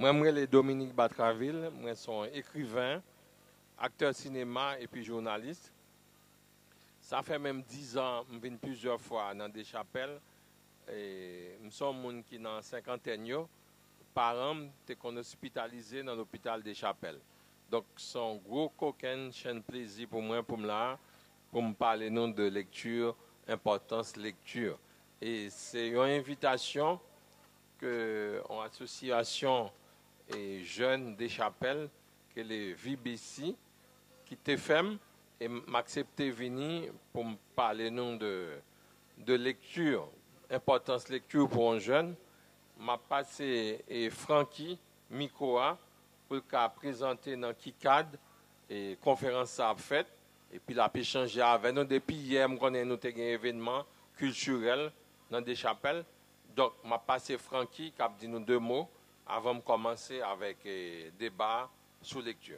Moi, je suis Dominique Batraville, moi, suis écrivain, acteur cinéma et puis journaliste. Ça fait même 10 ans, je viens plusieurs fois dans des chapelles. Et nous sommes des gens qui dans la cinquantaine, parents sont hospitalisés dans l'hôpital des chapelles. Donc, c'est un gros coquin, chaîne plaisir pour moi, pour me parler de lecture, importance lecture. Et c'est une invitation que l'association et jeunes des chapelles, que les VBC, qui t'FM, et m'accepter venir pour me parler de lecture, importance lecture pour un jeune. M'a passé et Francky Mikoa pour présenter dans KICAD et conférence à fait et puis la échanger avec nous depuis hier nous avons un événement culturel dans des chapelles. Donc m'a passé Francky qui a dit nous 2 mots avant de commencer avec débat sur lecture.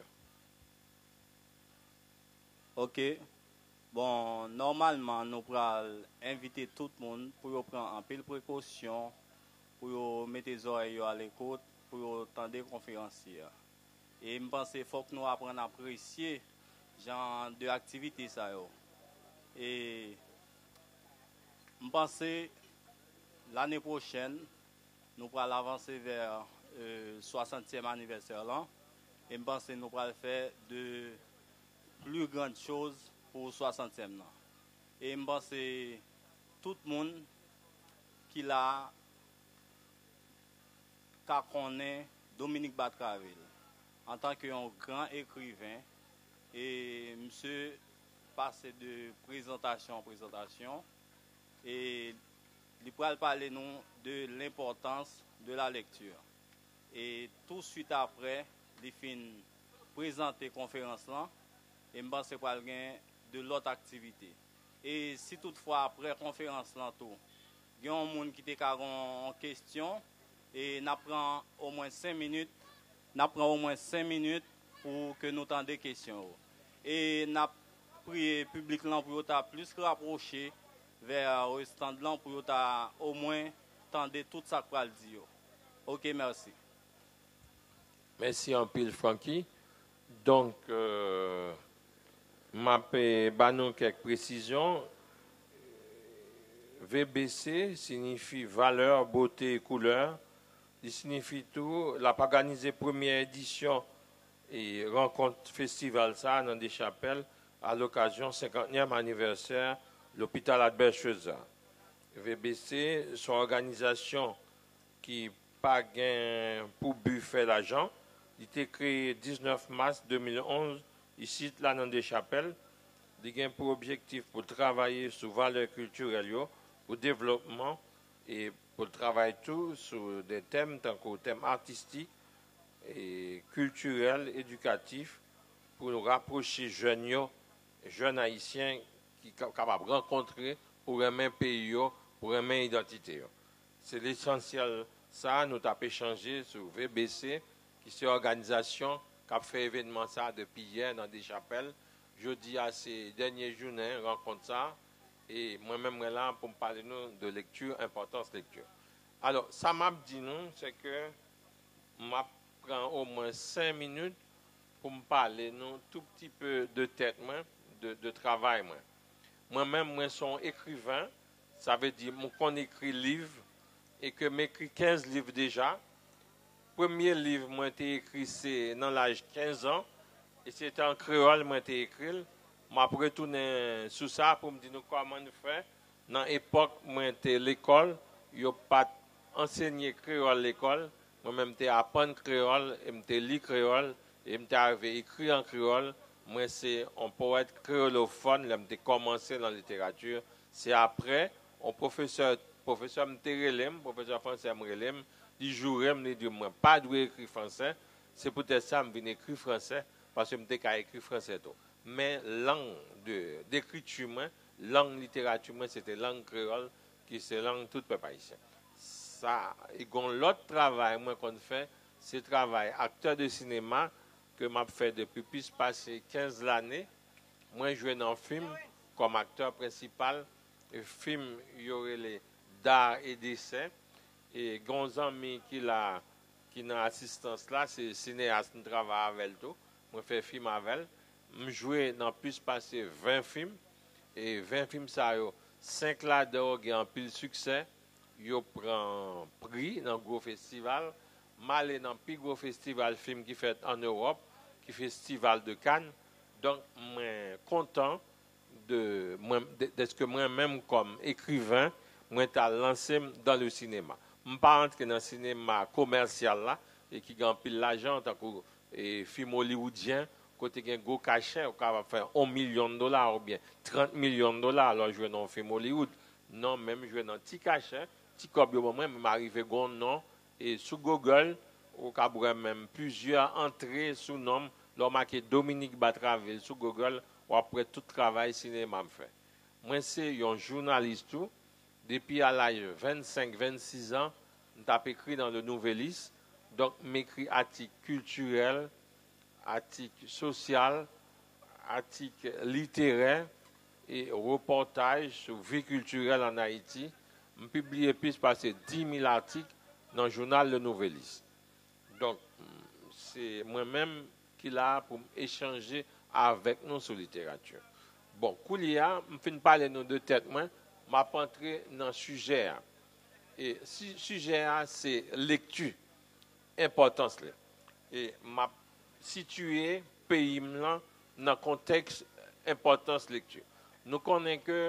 OK. Bon, normalement, nous allons inviter tout le monde pour prendre un peu de précaution, pour mettre les oreilles à l'écoute, pour entendre des conférenciers. Et je pense qu'il faut que nous apprenions à apprécier ce genre d'activité. Et je pense que l'année prochaine, nous allons avancer vers le 60e anniversaire. Là, et je pense que nous allons faire de plus grandes choses pour le 60e. Et je pense que tout le monde qui l'a connaît Dominique Batraville en tant qu'un grand écrivain. Et monsieur passe de présentation en présentation. Et il pourra parler nous de l'importance de la lecture. Et tout de suite après, il finit présenter la conférence là. Et je pense qu'il y a de l'autre activité. Et si toutefois, après la conférence, il y a un monde qui est en question, et nous prenons au moins 5 minutes, pour que nous entendions des questions. Et nous prions le public pour plus rapprocher vers le stand pour au moins entendre tout ça que je dire. OK, merci. Merci en pile, Francky. Donc, je vais quelques précisions. VBC signifie valeur, beauté et couleur. Il signifie tout. La organisé première édition et rencontre festival ça dans des chapelles à l'occasion 50e anniversaire l'hôpital Albert Schweitzer. VBC, son organisation qui pas gain pour but fait l'argent. Il a été créé le 19 mars 2011 ici là dans des chapelles. Il a pour objectif pour travailler sur valeurs culturelles, pour développement et pour travailler tout sur des thèmes tant que thèmes artistiques et culturels, éducatifs, pour nous rapprocher jeunes haïtiens qui sont capables de rencontrer pour un même pays, pour une même identité. C'est l'essentiel, ça, nous avons échangé sur VBC, qui est une organisation qui a fait événement ça depuis hier dans des chapelles. Jeudi à ces derniers journées, rencontre ça. Et moi-même, là, pour me parler de lecture, importance lecture. Alors, ça m'a dit nous, c'est que je prends au moins 5 minutes pour me parler tout petit peu de tête, de travail. Moi-même, moi, je suis écrivain. Ça veut dire qu'on écrit livre et que j'écris 15 livres déjà. Le premier livre, moi, j'ai écrit, c'est dans l'âge de 15 ans. Et c'était en créole, moi, j'ai écrit. Je suis retourné sur ça pour me dire comment nous faire. Dans l'époque, moi, j'étais à l'école. Je n'ai pas enseigné créole à l'école. Moi-même, j'ai appris créole, j'ai lu créole, et j'ai arrivé à écrire en créole. Moi, c'est un poète créolophone, j'ai commencé dans la littérature. C'est après, un professeur Mterelem, professeur français Mterelem, il jouait, me dit, moi, pas doué écrire français. C'est peut-être ça, je viens écrire français, parce que je n'ai écrit français. Tout. Mais langue d'écriture, langue littérature, c'était langue créole, qui c'est langue toute peuple haïtien. Ça, et l'autre travail qu'on fait, c'est le travail acteur de cinéma que m'a fait depuis plus passer 15 années. Moi, je joue dans un film comme acteur principal. Le film, il y aurait les d'art et d'essai. Et Gonzami qui qui dans l'assistance là, c'est cinéaste qui travaille avec tout. Moi fais film avec. Je joué dans plus passer 20 films et 20 films ça yo 5 là-dedans qui ont pile succès. Yo prend prix dans gros festival. Malé dans plus gros festival film qui fait en Europe, qui festival de Cannes. Donc moi content de ce que moi-même comme écrivain, moi t'ai lancé dans le cinéma. Je ne pas entrer dans le cinéma commercial là et qui gagne pile l'argent tant que film hollywoodien côté un gros cachet on va faire 1 million de dollars ou bien 30 millions de dollars alors jouer dans un film Hollywood. Non, même jouer dans petit cachet, petit cob yo moi même arrivé gon non et sur Google au cabouret même plusieurs entrées sous nom leur marqué Dominique Batravel sur Google ou après tout travail cinéma me fait. Moi c'est un journaliste tout depuis à l'âge 25-26 ans, j'ai écrit dans le Nouvelis, donc m'écrit articles culturels, articles sociaux, articles littéraires et reportages sur vie culturelle en Haïti. Je publie plus passer 10 000 articles dans le journal Le Nouvelis. Donc, c'est moi-même qui l'a pour échanger avec nous sur la littérature. Bon, Koulia, je finis parler nous de tête, moi, je vais entrer dans le sujet. Et le sujet, c'est lecture, importance. Et je situé pays dans le contexte importance lecture. Nous connaissons que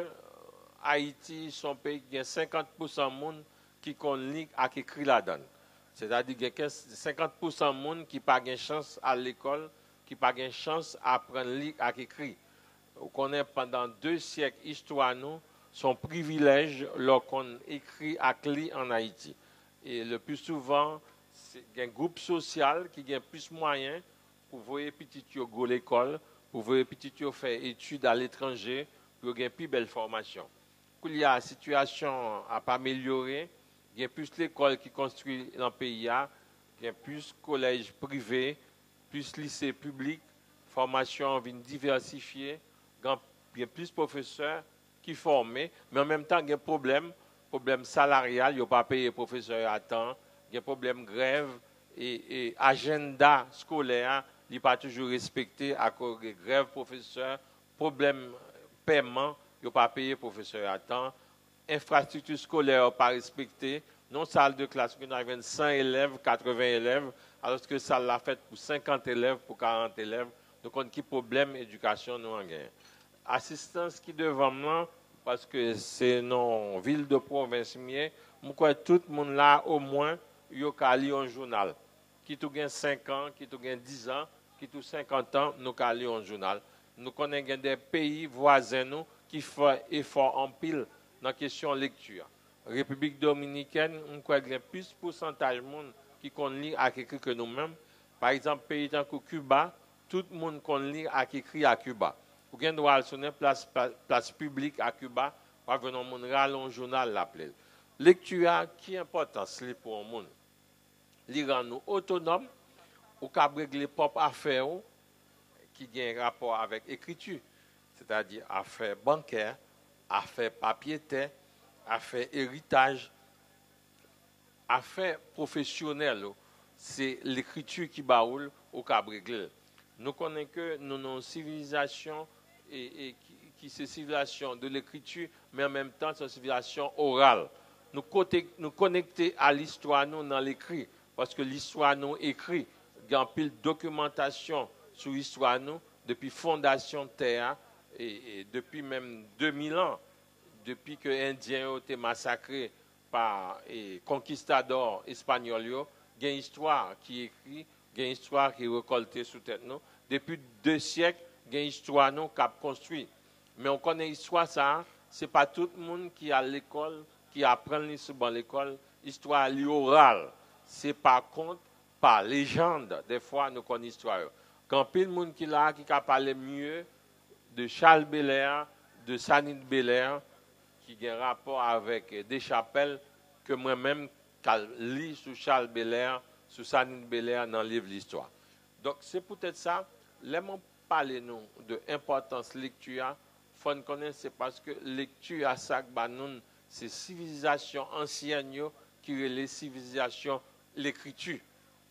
Haïti, son pays, il y a 50% de monde qui lit et qui écrit la donne. C'est-à-dire qu'il y a 50% de monde qui n'a pas de chance à l'école, qui n'a pas de chance à apprendre à lire et écrire. Vous connaissez pendant 2 siècles histoire nous son privilège lorsqu'on écrit et lit en Haïti. Et le plus souvent, c'est un groupe social qui a plus de moyens pour voir petit go à l'école, pour voir petit faire études à l'étranger, pour avoir une plus belle formation. Quand la situation n'a pas amélioré, il y a plus d'écoles qui construisent dans le pays, il y a plus de collèges privés, plus de lycées publics, formation vient diversifiée, il y a plus de professeurs qui forment, mais en même temps, il y a un problème salarial, il n'y a pas payé les professeurs à temps, il y a un problème grève et agenda scolaire, il n'est pas toujours respecté à cause de grève professeurs, problème paiement, il n'y a pas payé les professeurs à temps, infrastructure scolaire pas respectée, non salle de classe, on a 100 élèves, 80 élèves, alors que ça l'a fait pour 50 élèves, pour 40 élèves, donc on a un problème d'éducation nous en gagne. Assistance qui devant moi, parce que c'est non ville de province, je crois que tout le monde là, au moins, il y a lire un journal. Qui tout gagne 5 ans, qui tout gagne 10 ans, qui tout 50 ans, nous avons lire un journal. Nous connaissons des pays voisins nous, qui font effort en pile dans la question de lecture. République dominicaine, on croit qu'il y a plus de pourcentage de monde qui lit et écrit que nous-mêmes. Par exemple, pays tant que Cuba, tout le monde lit et écrit à Cuba. Vous avez droit à une place publique à Cuba, pour venir un journal l'appeler. Lecture, qui est importante pour le monde? Lire nous autonomes, ou qu'à régler les propres affaires qui ont un rapport avec l'écriture, c'est-à-dire affaires bancaires, affaires papier-terre, affaires héritage, affaires professionnelles. C'est l'écriture qui baoule au qu'à régler. Nous connaissons que nous avons une civilisation et qui c'est civilisation de l'écriture, mais en même temps c'est une civilisation orale. Nous connecter à l'histoire nous dans l'écrit, parce que l'histoire nous écrit, il y a une pile de documentation sur l'histoire nous depuis fondation de terre et depuis même 2000 ans, depuis que les Indiens ont été massacrés par les conquistadors espagnols, il y a une histoire qui est écrite, il y a une histoire qui est récoltée sous tête nous. Depuis 2 siècles, il y a une histoire nous qui a construit. Mais on connaît l'histoire, ça, ce n'est pas tout le monde qui est à l'école, qui apprend l'histoire à l'école, l'histoire orale. C'est par contre, par légende, des fois, nous connaissons l'histoire. Quand pile de monde qui est là, qui a parlé mieux de Charles Belair, de Sanit Belair, qui a un rapport avec Deschapelles, que moi-même, qui lis sur Charles Belair, sur Sanit Belair dans le livre L'Histoire. Donc, c'est peut-être ça. Laissons parler nous de l'importance de la lecture. Il faut connaître, c'est parce que la lecture, c'est civilisation ancienne qui est les civilisations, l'écriture.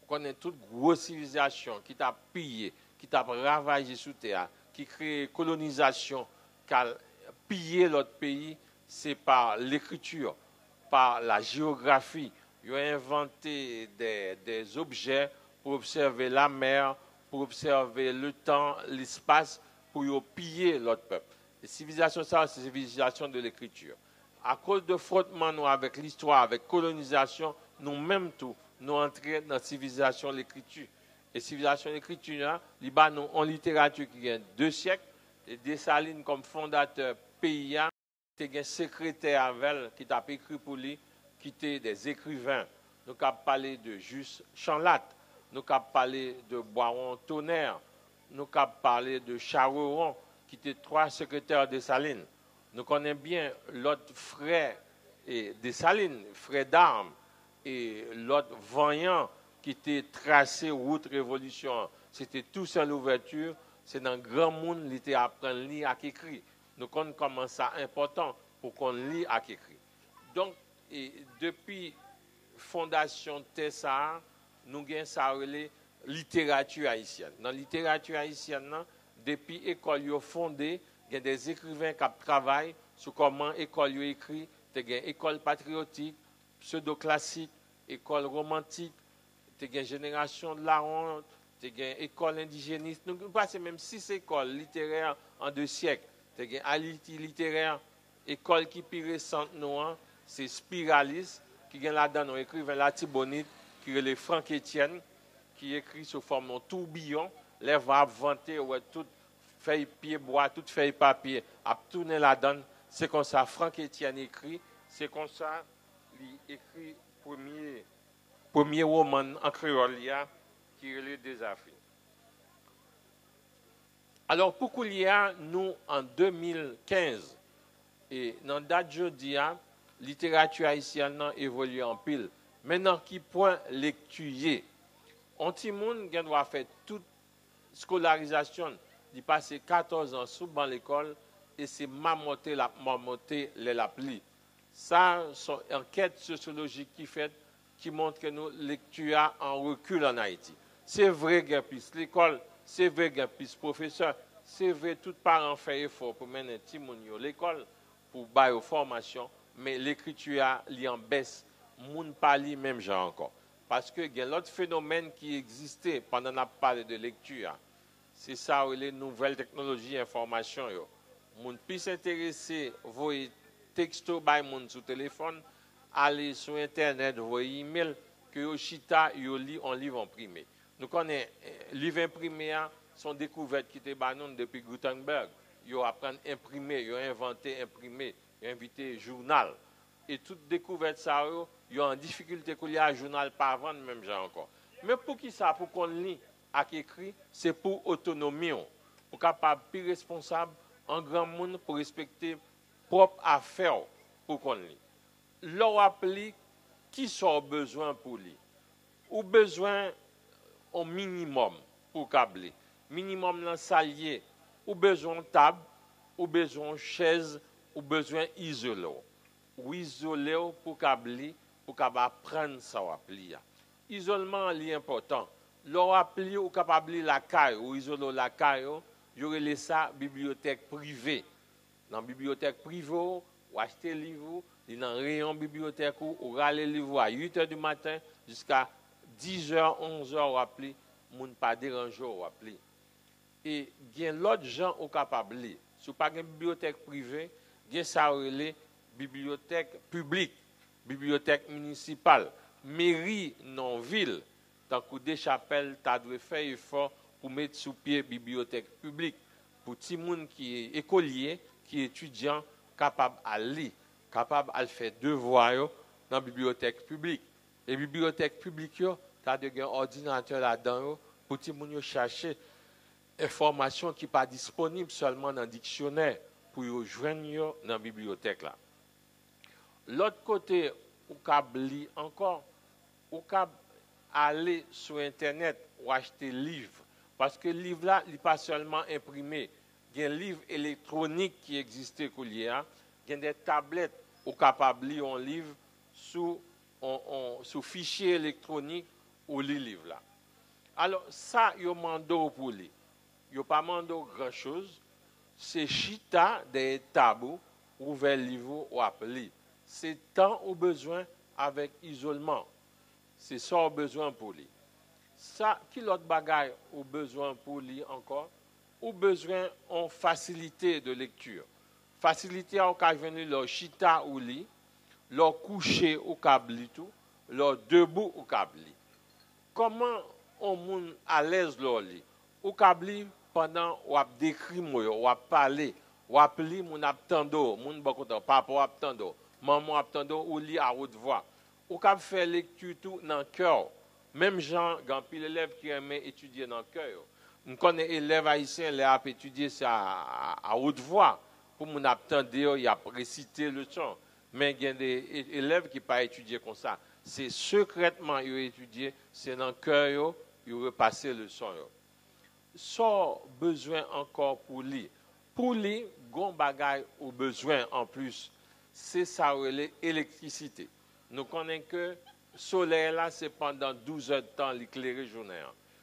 connaît toute grosse civilisation qui t'a pillé, qui t'a ravagé sous terre, qui crée colonisation, qui a pillé l'autre pays, c'est par l'écriture, par la géographie. Ils ont inventé des objets pour observer la mer, pour observer le temps, l'espace, pour piller l'autre peuple. Les civilisations, ça, c'est les civilisations de l'écriture. À cause de frottement nous avec l'histoire, avec colonisation, nous-mêmes tout, nous entrons dans la civilisation de l'écriture. Et civilisation de l'écriture, nous avons en littérature qui a 2 siècles, et Dessalines comme fondateur pays, qui a un secrétaire avec qui t'a écrit pour lui, qui était des écrivains. Nous avons parlé de Juste Chanlat, nous avons parlé de Boiron Tonnerre, nous avons parlé de Chareron, qui étaient 3 secrétaires de Dessalines. Nous connaissons bien l'autre frère Dessalines, frère d'armes, et l'autre Vaillant, qui était tracé route révolution. C'était tout ça l'ouverture. C'est dans le grand monde qui était apprendre à lire et écrire. Nous connaissons comment ça important pour qu'on lit et écrit. Donc, depuis fondation Tessa, nous avons ça relais littérature haïtienne. Dans la littérature haïtienne, depuis l'école fondée, il y a des écrivains qui travaillent sur comment l'école écrit. Il y a une école patriotique, pseudo-classique, école romantique, il y a une génération de la honte, il y a une école indigéniste. Nous passons même 6 écoles littéraires en 2 siècles. Il y a Haïti littéraire, école qui est plus récente, c'est Spiralis, qui est là-dedans, un écrivain latibonite, qui est le Franck Etienne, qui écrit sous forme de tourbillon, les va vanter, ouais, toute feuille pied bois, toute feuille papier, à tourner là-dedans. C'est comme ça, Franck Etienne écrit, c'est comme ça, il écrit premier roman en créole qui est le Désafin. Alors, pour qu'il y a, nous, en 2015, et dans la date jeudi, la littérature haïtienne a évolué en pile. Maintenant, qui point lecture, on petit monde qui doit faire toute scolarisation, d'y passer 14 ans sous dans l'école, et c'est mamoter l'appli. Ça, c'est une enquête sociologique qui montre que nous lecture en recul en Haïti. C'est vrai qu'il y a plus l'école, c'est vrai qu'il y a plus professeur, c'est vrai tout parent fait effort pour mener un petit monde à l'école, pour bailler aux formations, mais l'écriture est en baisse. Moun pas li même genre encore. Parce que il y a l'autre phénomène qui existait pendant la parole de lecture. C'est ça les nouvelles technologies information yo. Moun plus intéressé voyer texto by moun sur téléphone, aller sur internet, voyer email que yo chita yo lit en livre imprimé. Nous connaissons livre imprimé sont découvertes qui étaient banon depuis Gutenberg. Yo apprendre imprimer, yo inventé imprimer, yo invité journal. Et toute découverte ça yo en difficulté qu'il y a un journal pas vendre même genre encore. Mais pour qui ça pour qu'on lit à écrit, c'est pour autonomie, pour capable plus responsable en grand monde pour respecter propre affaire pour qu'on lit. Leur appli qui sont besoin pour lui ou besoin au minimum pour câbler. Minimum dans salier ou besoin table ou besoin chaise ou besoin isolé. Ou isolé pour câbler pour capable prendre ça appli. Isolement est important. Leur appli ou capable la caille ou isoler la caille, y aurait ça bibliothèque privée. Dans la bibliothèque privée, ou acheter livre, dans un rayon bibliothèque ou râler livre à 8h du matin jusqu'à 10h, 11h ou appli, moun pas déranger ou appli. Et il y a l'autre gens au capable lire. Si pas une bibliothèque privée, il y a ça relais bibliothèque publique, bibliothèque municipale, mairie non ville. Tant que des chapelles, tu dois faire effort pour mettre sous pied bibliothèque publique pour tout le monde qui est écolier, qui est étudiant, capable à lire, capable à faire devoir dans la bibliothèque publique. Les bibliothèques publiques, tu as des ordinateurs là-dedans pour tout le monde chercher information qui n'est pas disponible seulement dans le dictionnaire pour joindre dans la bibliothèque là. L'autre côté, ou câble lire encore, ou câble aller sur internet ou acheter livre parce que le livre là il n'est pas seulement imprimé, il y a un livre électronique qui existait il y a des tablettes ou capable lire un livre sous fichier électronique ou li livre là. Alors, ça, yo mando pour lui. Yo pas mando grand-chose. C'est chita des tabous, ouvert livre ou appelé. C'est temps au besoin avec isolement. C'est ça au besoin pour lui. Ça, qui l'autre bagaille au besoin pour lui encore? Au besoin en facilité de lecture. Facilité au cas venir leur chita ou lit, leur coucher au câble tout, leur debout au câble. Comment on moun à l'aise leur lit? Au câble pendant ou ap décrit ou ap parler, ou ap li moun ap tando, moun bakotan, papa ap tando, maman ap tando ou li à haute voix. Ou cap faire lecture tout dans cœur. Même gens, grand pile élève qui aime étudier dans cœur. On connaît élèves haïtiens les ap étudier ça à haute voix pour moun ap tande, y a réciter le son. Mais il y a des élèves qui pas étudier comme ça. C'est secrètement ils étudier, c'est dans cœur ils repasser le son. Sans besoin encore pour lui. Pour lui, gon bagay au besoin en plus, c'est ça l'électricité. Nous connaissons que le soleil là, c'est pendant 12 heures de temps l'éclairer journée.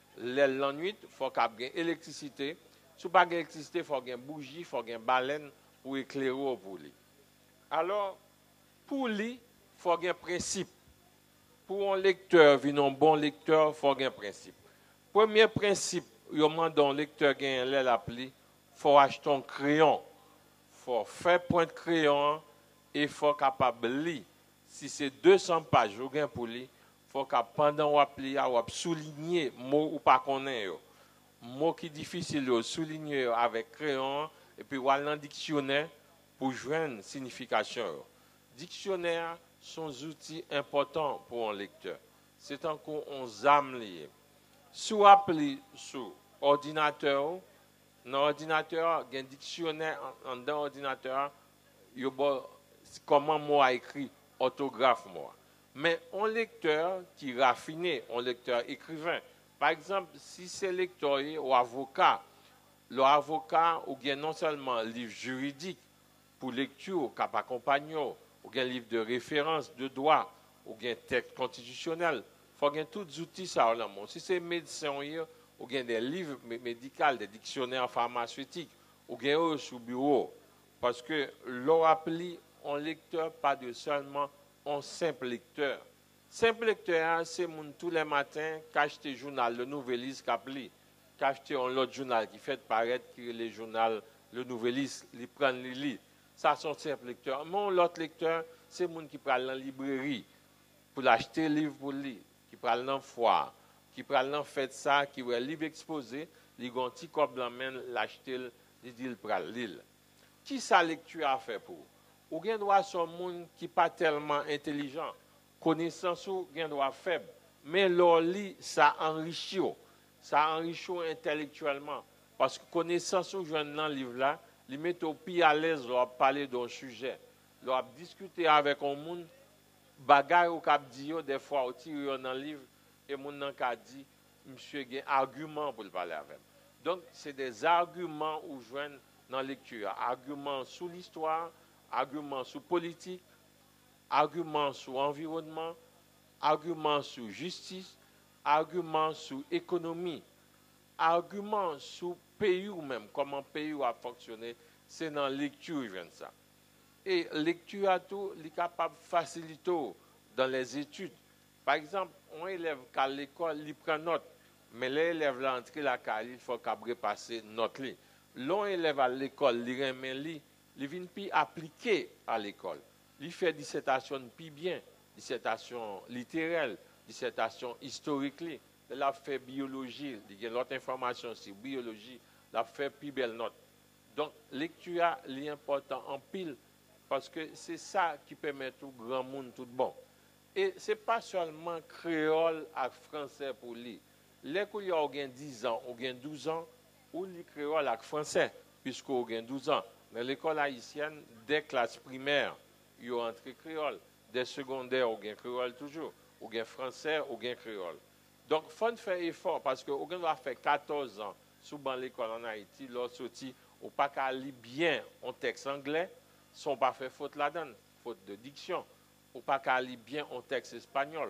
La nuit, il faut qu'il y ait électricité. Si pas d'électricité, il faut qu'il y ait bougie, il faut qu'il y ait baleine pour éclairer pour lui. Alors, pour lui, il faut qu'il y ait un principe. Pour un lecteur, un bon lecteur, il faut qu'il y ait un principe. Premier principe, il demande un lecteur qui a l'appli, il faut acheter un crayon. Il faut faire point de crayon et il faut capable de lire. Si c'est 200 pages, pour lire, il faut que pendant l'appli, on souligner mot ou pas connaître. Mot qui est difficile de souligner avec crayon et puis on dans le dictionnaire pour joindre signification. Dictionnaire sont des outils importants pour un lecteur. C'est encore un zam lié. Sous appli sur ordinateur, dans l'ordinateur, il y a un dictionnaire dans l'ordinateur, il y a comment moi écrit orthographe moi. Mais un lecteur qui est raffiné, un lecteur écrivain. Par exemple, si c'est lecteur ou avocat, l'avocat ou bien non seulement livre juridique pour lecture, cap accompagnant, ou bien livre de référence de droit, ou bien texte constitutionnel. Il faut qu'il tous les outils ça dans le monde. Si c'est médecin ou bien des livres médicaux, des dictionnaires pharmaceutiques, ou bien sous bureau. Parce que l'on appli un lecteur pas de seulement un simple lecteur. Simple lecteur, c'est tous les matins qu'acheter journal, le Nouvelliste qu'appli, qu'acheter un autre journal qui fait paraître que les journal, le Nouvelliste, ils prennent les lits. Ça, sont simple lecteur. Mais l'autre lecteur, c'est les gens qui prennent dans la librairie pour l'acheter livre pour lire, qui prennent dans la foire, qui prennent dans fête ça, qui voient livre exposé, ils ont un petit cop dans la main, l'acheter, ils disent prennent lire. Qui sa lecture a fait pour? Ou bien doit son monde qui pas tellement intelligent, connaissance ou bien doit faible, mais leur lit ça enrichit intellectuellement parce que connaissance ou jeune dans livre là, ils mettent au plus à l'aise leur parler d'un sujet, leur discuter avec un monde bagaille ou cap dire des fois au tirer dans livre et mon nan ka dit monsieur gen argument pour parler avec. Donc c'est des arguments ou joindre dans la lecture, arguments sur l'histoire, arguments sur politique, arguments sur environnement, arguments sur justice, arguments sur économie, arguments sur pays ou même comment pays a fonctionné, c'est dans la lecture vient ça. Et lecture à tout, il est capable de faciliter dans les études. Par exemple, un élève qui à l'école, il prend note, mais l'élève l'entrée la cale, il faut qu'il repasser note li. L'un élève à l'école, il remet li, il vient puis appliquer à l'école. Il fait dissertation plus bien, dissertation littéraire, dissertation historique. Il a fait biologie, il y a l'autre information sur biologie, il a fait plus belle note. Donc, lecture est important en pile parce que c'est ça qui permet tout grand monde tout bon. Et ce n'est pas seulement créole et français pour lire. Les qui ont 10 ans ou 12 ans, ou les créole et français, puisqu'ils ont 12 ans. Dans l'école haïtienne, des classes primaires, ils ont entré créole. Des secondaires, ils ont créole toujours. Ils ont français, ils ont créole. Donc, il faut faire effort parce que vous doit faire 14 ans souvent l'école en Haïti, lorsque sorti, ou pas qu'à lire bien un texte anglais, sont pas fait faute là-dedans, faute de diction, ou pas qu'à lire bien un texte espagnol,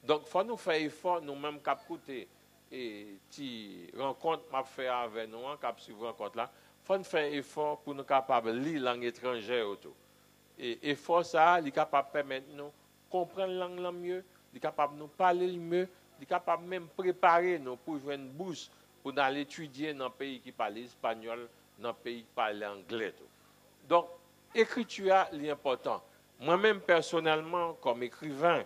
Donc, il faut nous faire effort, nous-mêmes, cap côté et ti rencontre m'a fait avec nous, cap suivre rencontre là. Il faut nous faire effort pour nous capables de lire langue étrangère autour. Et effort ça, il est capable de permettre nous comprendre la langue mieux, il est capable de nous parler mieux, il est capable même de préparer nous pour jouer une bourse pour aller étudier dans un pays qui parle espagnol, dans un pays qui parle anglais. Tout. Donc, l'écriture est important. Moi-même, personnellement, comme écrivain,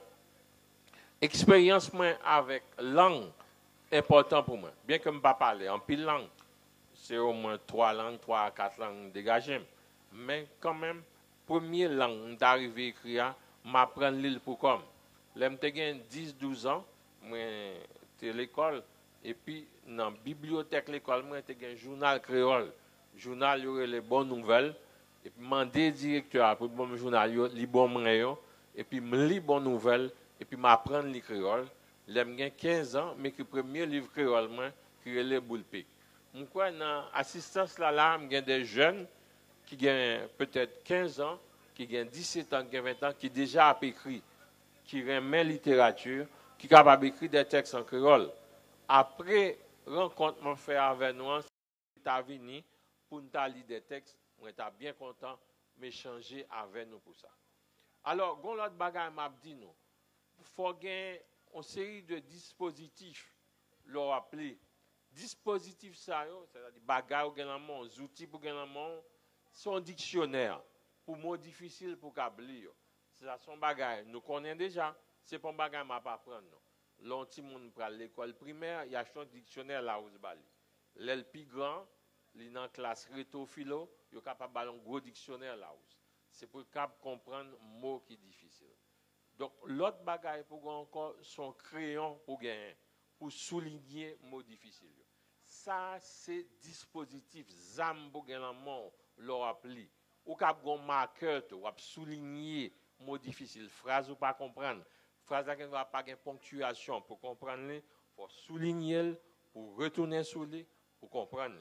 expérience avec langue important pour moi. Bien que je ne pas parler en pile langue, c'est au moins 3 langues, 3 à 4 langues dégagées. Mais quand même, première langue d'arriver à écrire, m'apprendre l'île pour comme. Là, j'ai 10-12 ans, j'étais à l'école, et puis dans la bibliothèque de l'école, j'ai un journal créole. Le journal, il y aurait les bonnes nouvelles, et puis demander au directeur pour le bon journal, les bons moyens, et puis me lire les bonnes nouvelles, et puis m'apprendre les créoles. Là, j'ai 15 ans, mais le premier livre créole, qui est les Boulpic. Moi, dans l'assistance là, j'ai des jeunes qui ont peut-être 15 ans, qui ont 17 ans, qui ont 20 ans, qui déjà ont écrit, qui aiment la littérature, qui sont capables d'écrire des textes en créole. Après, rencontre que fait avec nous, États-Unis, pour nous lire des textes, on est bien content d'échanger avec nous pour ça. Alors, l'autre bagage m'a dit nous, il faut gagner une série de dispositifs, leur appelé dispositifs ça, c'est-à-dire bagages ou gagnant, outils pour gagner, son dictionnaire pour mots difficiles pour lire. C'est ça son bagage. Nous connaissons déjà, c'est pas un bagage m'a pas apprendre non. L'anti monde pour l'école primaire, il y a son dictionnaire là où bali. L'el plus grand, il dans classe réto philo, il est capable de un gros dictionnaire là où. C'est pour capable comprendre mots qui difficiles. Donc l'autre bagage pour encore son crayon pour gagner, pour souligner mots difficiles. Ça c'est dispositif zam pour gagner mot leur appli. Ou cap gon marqueur ou souligner mots difficiles, phrase ou pas comprendre. Phrase qui va pas de ponctuation pour comprendre, il faut souligner pour retourner sur lui pour comprendre.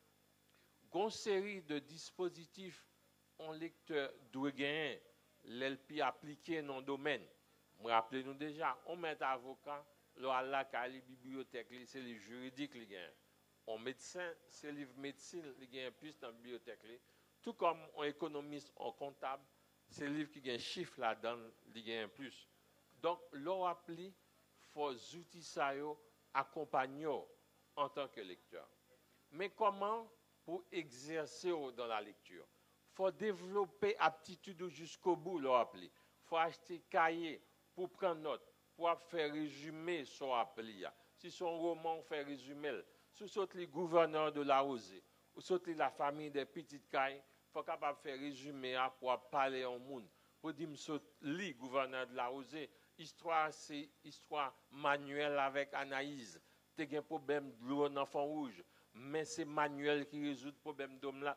Une série de dispositifs un lecteur doit gagner l'LP appliqué dans le domaine. Vous rappelez-nous déjà, on met avocat, là, les bibliothèques, c'est les juridiques qui gagnent. Un médecin, c'est les médecine qui gagnent plus dans la bibliothèque. Tout comme un économiste, un comptable, c'est les livres qui gagnent chiffres là-dedans, qui gagnent plus. Donc, l'on appli, faut outils ça accompagner en tant que lecteur. Mais comment pour exercer dans la lecture? Faut développer aptitude jusqu'au bout, l'on appli. Faut acheter cahier pour prendre note, pour faire résumer son appli. Si son roman on fait résumer, si c'est les gouverneurs de la Rosée, ou c'est la famille des petites cailles, faut capable faire résumer pour parler au monde. Pour dire les gouverneurs de la Rosée, histoire c'est histoire manuelle avec Anaïs. Tu as un problème de l'eau dans fond rouge, mais c'est Manuel qui résout le problème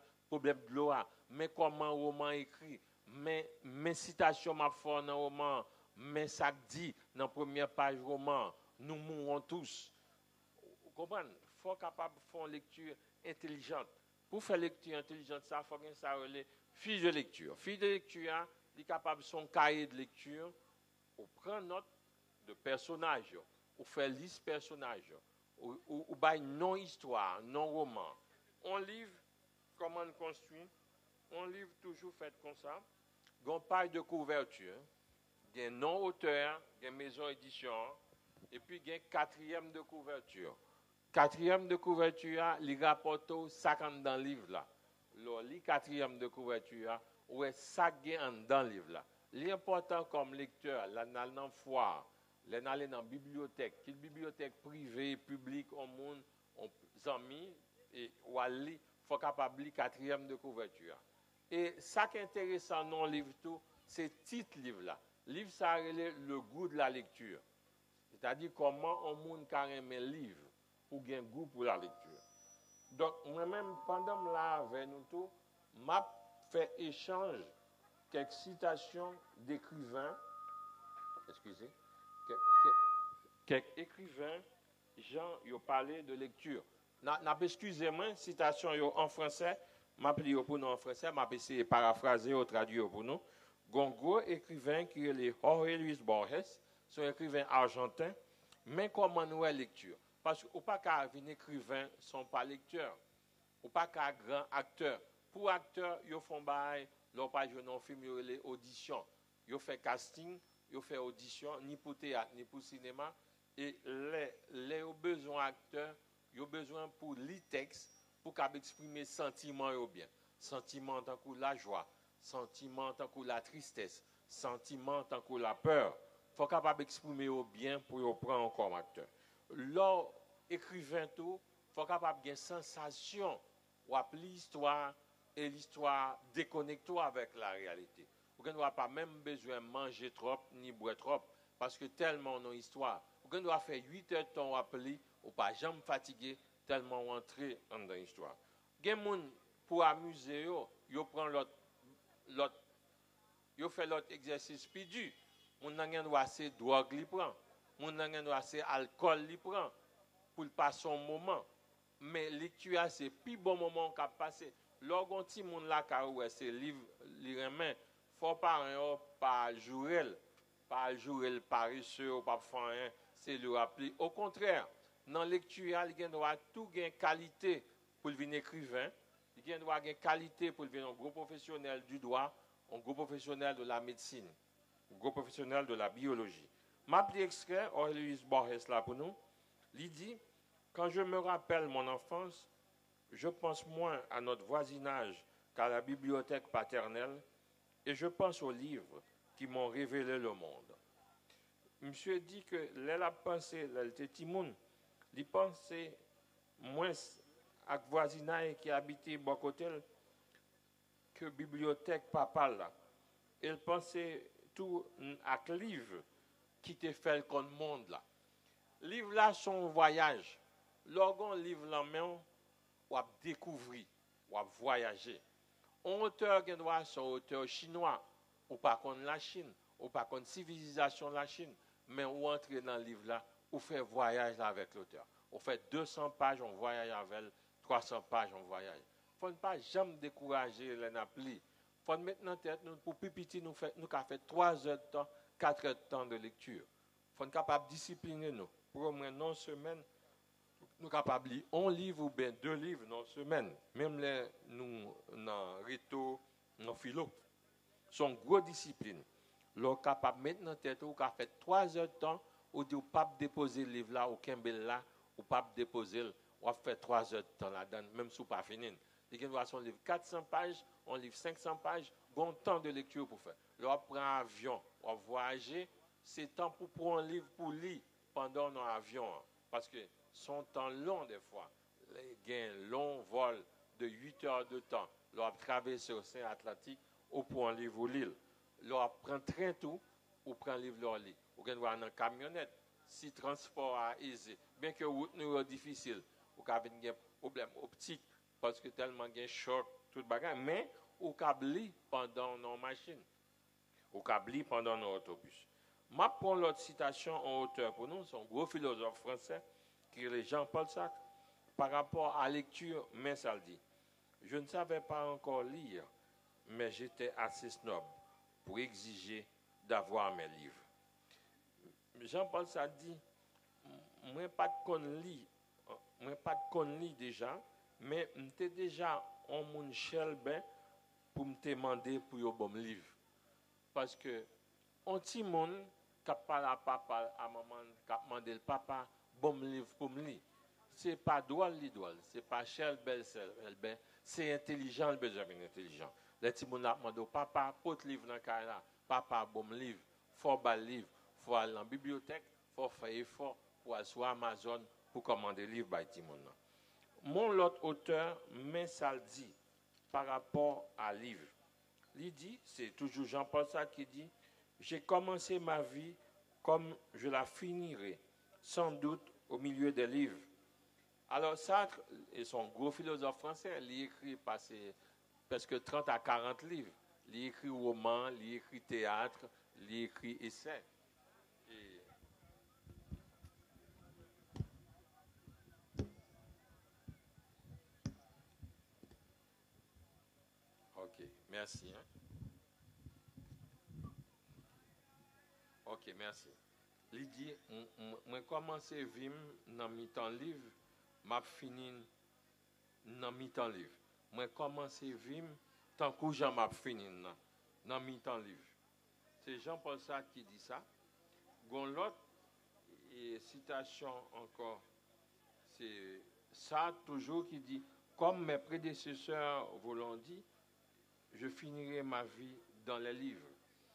de l'eau. Mais comment un roman écrit, mais citation m'a fait dans le roman, mais ça dit dans la première page roman, nous mourrons tous. Vous comprenez? Il faut capable de faire une lecture intelligente. Pour faire lecture intelligente, ça faut que ça relève fiche de lecture. Fiche de lecture, il est capable de son cahier de lecture, ou prendre note de personnages, ou faire liste personnages, ou bail non histoire, non roman. On livre comment on construit. Un livre toujours fait comme ça. On page de couverture, il y a un non-auteur, il y a une maison édition, et puis il y a un quatrième de couverture. Quatrième de couverture, il rapporte 50 dans le livre là. Le quatrième de couverture, ouais, ça gagne dans le livre là. L'important comme lecteur, là, dans la foire, là, dans la bibliothèque, quelle bibliothèque privée, publique, au monde, on amis, et ou aller, il faut capable lire quatrième de couverture. Et ça qui est intéressant dans le livre tout, c'est le titre livre là. Le livre ça relève le goût de la lecture. C'est-à-dire comment on monde carrément livre pour gagner goût pour la lecture. Donc moi-même pendant là avec nous tout, m'a fait échange quelques citations d'écrivains, excusez, quelques écrivains, gens ils ont parlé de lecture. Excusez-moi, citation en français. Je vais pour nous en français, je vais essayer de paraphraser ou traduire pour nous. Un gros écrivain qui est Jorge Luis Borges, son écrivain argentin, mais comment nous lecture? Parce qu'on pas qu'à venir écrivain sont pas lecteurs. Ou pas qu'à grand acteur. Pour acteur, ils font bail, leur pas jouer dans film, ils les auditions. Ils font casting, ils font audition, ni pour théâtre, ni pour cinéma. Et les besoin acteurs, ils ont besoin pour les textes, pour qu'ils exprimer sentiment ou bien. Sentiment tant que la joie, sentiment tant que la tristesse, sentiment tant que la peur. Il faut capable d'exprimer au bien pour prendre comme acteur. Leur écrivain tout, il faut capable de sensation ou l'histoire et l'histoire déconnecte avec la réalité. Vous n'avez pas même besoin de manger trop ni boire trop parce que tellement nos histoire. Vous doit faire 8 heures de temps appeler ou pas jamais fatigué tellement entrer dans l'histoire. Gen moun pour amuser yo prend l'autre yo fait l'autre exercice plus dur. Moun nan gen doit assez drogue li prend. Moun nan gen doit assez alcool li prend pour passer son moment. Mais lecture c'est plus bon moment qu'a passer. Lorsqu'on ti moun la ka ouais c'est livre li remen, faut pas jouer paresseux ou pas faire rien, c'est le rappeler. Au contraire, dans la lecture, il doit tout gain qualité pour devenir écrivain, il doit gain qualité pour devenir un gros professionnel du droit, un gros professionnel de la médecine, un gros professionnel de la biologie. Ma petit extrait, Aurelius Borges là pour nous, il dit, quand je me rappelle mon enfance, je pense moins à notre voisinage qu'à la bibliothèque paternelle et je pense aux livres qui m'ont révélé le monde. Monsieur dit que la pensée, l'été Timoun, il pensait moins à voisinage qui habitait Bocotel que bibliothèque papale là. Il pensait tout à livre qui te fait le monde là. Livre là son voyage. Lorsqu'on livre la main, on va découvrir, on va voyager. Un auteur qui doit son auteur chinois, ou pas contre la Chine, ou pas contre civilisation de la Chine, mais on entre dans le livre là, on fait voyage là avec l'auteur. On fait 200 pages, on voyage avec 300 pages, on voyage. Il ne faut pas jamais décourager les applis. Il faut mettre dans tête, pour pipiti, nous avons fait 3 heures de temps, 4 heures de temps de lecture. Il faut être capable de discipliner nous. Pour au moins non semaine, nous sommes capables de lire un livre ou bien 2 livres dans semaine. Même les, nous, dans Rito, dans Philo, sont gros disciplines. Nous capables de mettre dans tête, ou qu'a fait 3 heures de temps, ou dit, ou pas déposer le livre là, ou Kembel là, ou pas déposer, ou fait 3 heures de temps là-dedans, même si vous pas fini. Il y a un livre 400 pages, un livre 500 pages, bon temps de lecture pour faire. Là, on prend un avion, on voyager, c'est temps pour prendre un livre pour lire pendant nos avions. Parce que son temps long des fois. Il y a un long vol de 8 heures de temps. Là, on traverse l'océan Atlantique, ou pour un livre ou l'île. Là, on prend train tout, ou prend un livre leur lit. Ou bien on une camionnette, si transport est aisé. Bien que la route nous est difficile, ou qu'il y a un problème optique, parce que tellement il y a un choc, tout le bagage. Mais, ou qu'il lit pendant nos machines, ou qu'il lit pendant nos autobus. Je prends l'autre citation en auteur pour nous, c'est un gros philosophe français, qui est Jean-Paul Sartre, par rapport à la lecture, mais ça le dit. Je ne savais pas encore lire, mais j'étais assez snob pour exiger d'avoir mes livres. Jean-Paul Sartre dit, moi pas de con lire, moi pas de con lire déjà, mais j'étais déjà en mon chelben pour me demander pour un bon livre. Parce que on petit monde qui parle à papa, à maman, qui demande le papa, bon livre pour me lire. C'est pas drôle, c'est pas cher, belle, c'est intelligent, le besoin intelligent. Les petits gens demandent au papa, porte livre dans le cas papa, bon livre, faut bal livre, faut aller dans la bibliothèque, faut faire effort pour aller sur Amazon pour commander livre par petit monde. Mon l'autre auteur, mais ça le dit par rapport à livre. Il dit, c'est toujours Jean-Paul Sartre qui dit, j'ai commencé ma vie comme je la finirai, sans doute au milieu des livres. Alors Sartre, et son gros philosophe français, il écrit presque 30 à 40 livres. Il écrit roman, il écrit théâtre, il écrit essai. Et... Ok, merci. Hein? Ok, merci. Il dit, moi commence à vivre dans mi-temps livre, m'a fini dans mi-temps livre. Moi commence à vivre tant que j'en m'a fini dans mi-temps livre. C'est Jean-Paul Sartre qui dit ça. Gon l'autre citation encore, c'est Sartre toujours qui dit, comme mes prédécesseurs vous l'ont dit, je finirai ma vie dans les livres.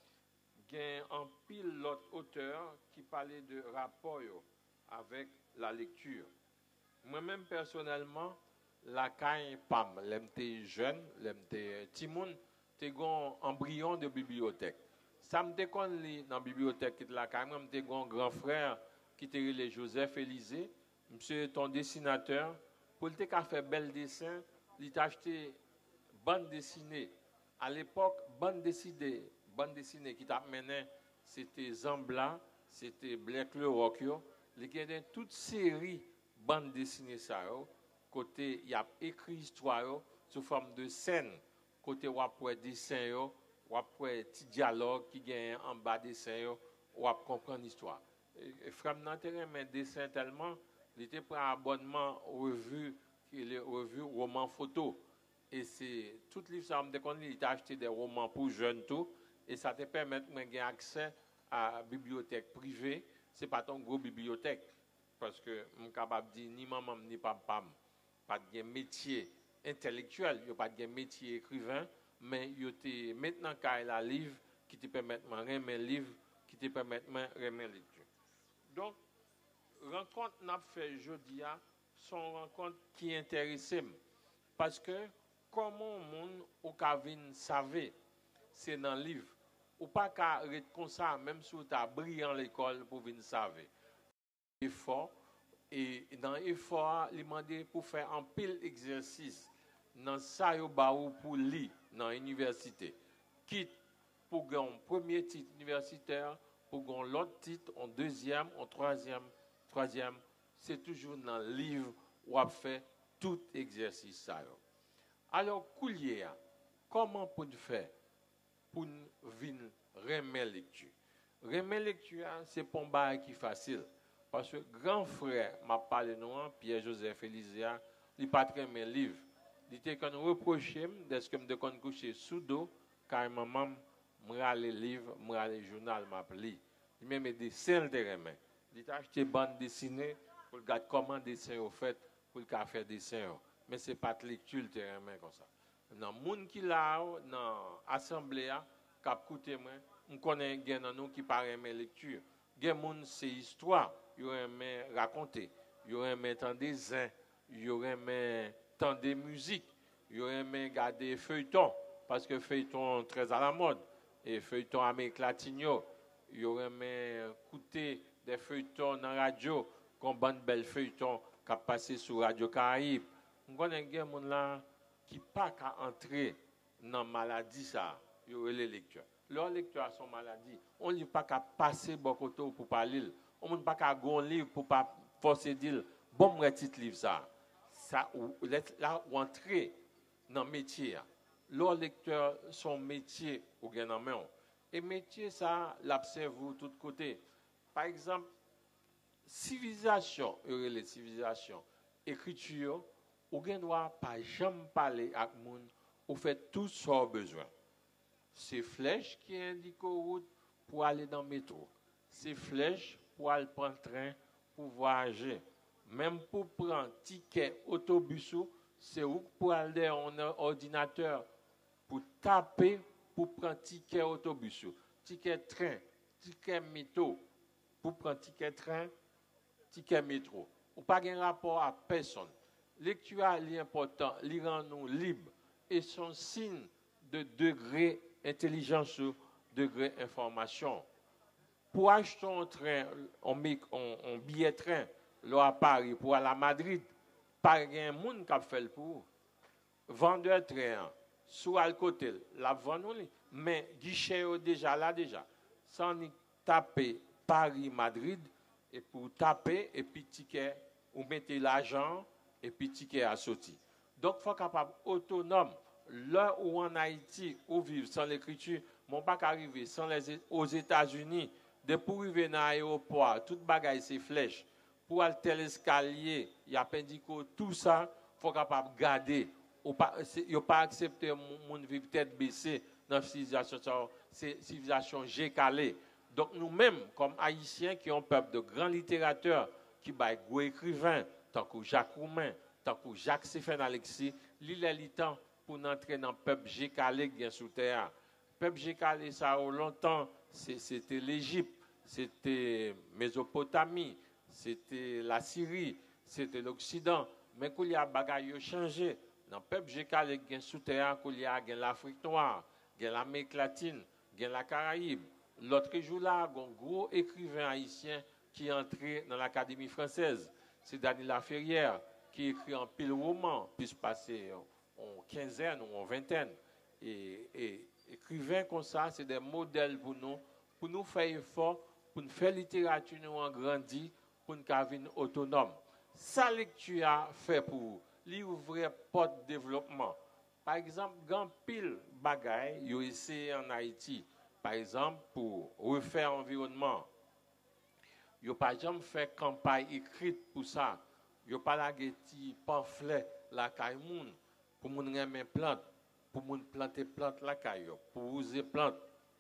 Il y a un pile l'autre auteur qui parlait de rapport avec la lecture. Moi-même, personnellement, la caille PAM, l'MT jeune, l'MT Timoun, t'es un embryon de bibliothèque. Ça me déconne dans la bibliothèque de la caille, moi, t'es un grand frère qui était le Joseph Élisée, monsieur ton dessinateur, pour te faire bel dessin, il t'a acheté bande dessinée. À l'époque, bande dessinée qui t'a mené, c'était Zambla, c'était Black Le Rock, il y a toute série bande dessinée ça, côté il y a écrit histoire sous forme de scène, côté ou après dessin ou après petit dialogue qui gagne en bas dessin ou après comprendre l'histoire. Frère n'intérêt mais dessin tellement, il était pour un abonnement revue roman photo. Et c'est tout livre ça me déconne, il t'a acheté des romans pour jeunes tout et ça te permet de gagner accès à la bibliothèque privée, c'est pas ton gros bibliothèque parce que je suis capable de dire ni maman ni papa pas de métier intellectuel, il pas de métier écrivain, mais il y a maintenant un livre qui te permet de remettre livre qui te permet de remettre lecture. Donc rencontre n'a fait jeudi sont rencontres qui intéressent parce que comment le monde au Kavin savait, c'est dans le livre. Ou pas qu'à être comme ça, même si tu as brillé à l'école pour venir savoir. Effort, et dans l'effort, il m'a demandé pour faire un pile exercice dans ça, pour lire dans l'université. Quitte pour un premier titre universitaire, pour l'autre titre, en deuxième, en troisième, c'est toujours dans le livre où on fait tout exercice. Ça. Alors, Koulier, comment pour faire pour venir remettre lecture? Remettre lecture, c'est pas un bagage qui est facile. Parce que grand frère m'a parlé de nous, Pierre-Joseph Élyséa, il n'a pas très bien livre. Il était qu'on reprochait de ce que je me coucher sous dos, car maman m'a les livres, m'a les journaux, m'a lu. Il m'a mis des dessins de remettre. Il a acheté bande dessinée pour regarder comment dessin au fait, pour faire des dessins. Mais ce n'est pas de lecture de remettre comme ça. Dans le monde qui là, dans l'assemblée, qui a écouté moi, on connaît des gens qui parlent de lecture. Des gens, c'est histoire. Il y aurait raconter, il y aurait entendre des zins, il y aurait entendre des musiques, il y aurait regarder feuilletons, parce que feuilletons très à la mode, et feuilletons Amérique latine, il y aurait écouter des feuilletons dans la radio, comme bande belle feuilleton qui a passé sur Radio Caraïbe. On connaît des gens là qui ne peuvent pas entrer dans la maladie, ça, il y aurait les lecteurs. Leur lecteur a son maladie, on ne peut pas passer beaucoup de temps pour parler. On ne peut pas un livre pour pas forcer dire bon moi petit livre ça ou là ou entrer dans métier leur lecteur son métier ou gain en main et métier ça l'observe de tous côtés. Par exemple civilisation les civilisations écriture ou gain doit pas jamais parler avec monde ou fait tout ce qu'on a besoin. C'est flèche qui indique route pour aller dans le métro. C'est flèche pour aller prendre le train pour voyager. Même pour prendre ticket autobus, c'est où pour aller en ordinateur pour taper pour prendre ticket autobus, ticket train, ticket métro, pour prendre ticket train, ticket métro. Ou pas de rapport à personne. Lecture est important, il rend nous libres et son signe de degré intelligence, degré information. Pour acheter un train, on billet train, là à Paris, pour aller à Madrid, pas de monde qui a fait le pour. Vendeur train, soit à côté, la vendre, mais guichet déjà là déjà. Sans taper Paris-Madrid, et pour taper, et puis ticket, ou mettez l'argent, et puis ticket à sortir. Donc, il faut être capable autonome. Là où en Haïti, où vivre sans l'écriture, mon pas arriver sans aux États-Unis, De pour arriver dans l'aéroport, toute bagaille c'est flèche. Pour aller tel escalier, il y a pendico, tout ça, il faut capable garder. Il ne faut pas accepter mon vivre tête baissée dans la civilisation, c'est civilisation G-calée. Donc nous-mêmes, comme Haïtiens qui ont un peuple de grands littérateurs, qui sont gros écrivains, tant que Jacques Roumain, tant que Jacques Stéphane Alexis, l'île est le temps pour entrer dans le peuple G-calé qui est sous terre. Le peuple G-calé, ça a longtemps, c'était l'Égypte, c'était Mésopotamie, c'était la Syrie, c'était l'Occident. Mais qu'il y a des bagages qui ont changé. Dans le peuple G-calé qui est sous terre, qu'il y a l'Afrique noire, l'Amérique latine, la Caraïbe. L'autre jour là, un gros écrivain haïtien qui est entré dans l'Académie française. C'est Daniel Ferrière qui écrit en pile roman, puis se passer en quinzaine ou en vingtaine. Et écrivains comme ça, c'est des modèles pour nous faire effort, pour nous faire littérature, nous en grandir, pour nous devenir autonomes. Sa lecture a fait pour lui ouvrir porte de développement. Par exemple, grand pile bagaille, il y a essayé en Haïti, par exemple, pour refaire l'environnement. Il n'y a pas jamais fait campagne écrite pour ça. Il n'y a pas la petit pamphlet la caille pour moun remer plante, pour moun planter plante la caille, pour user plante.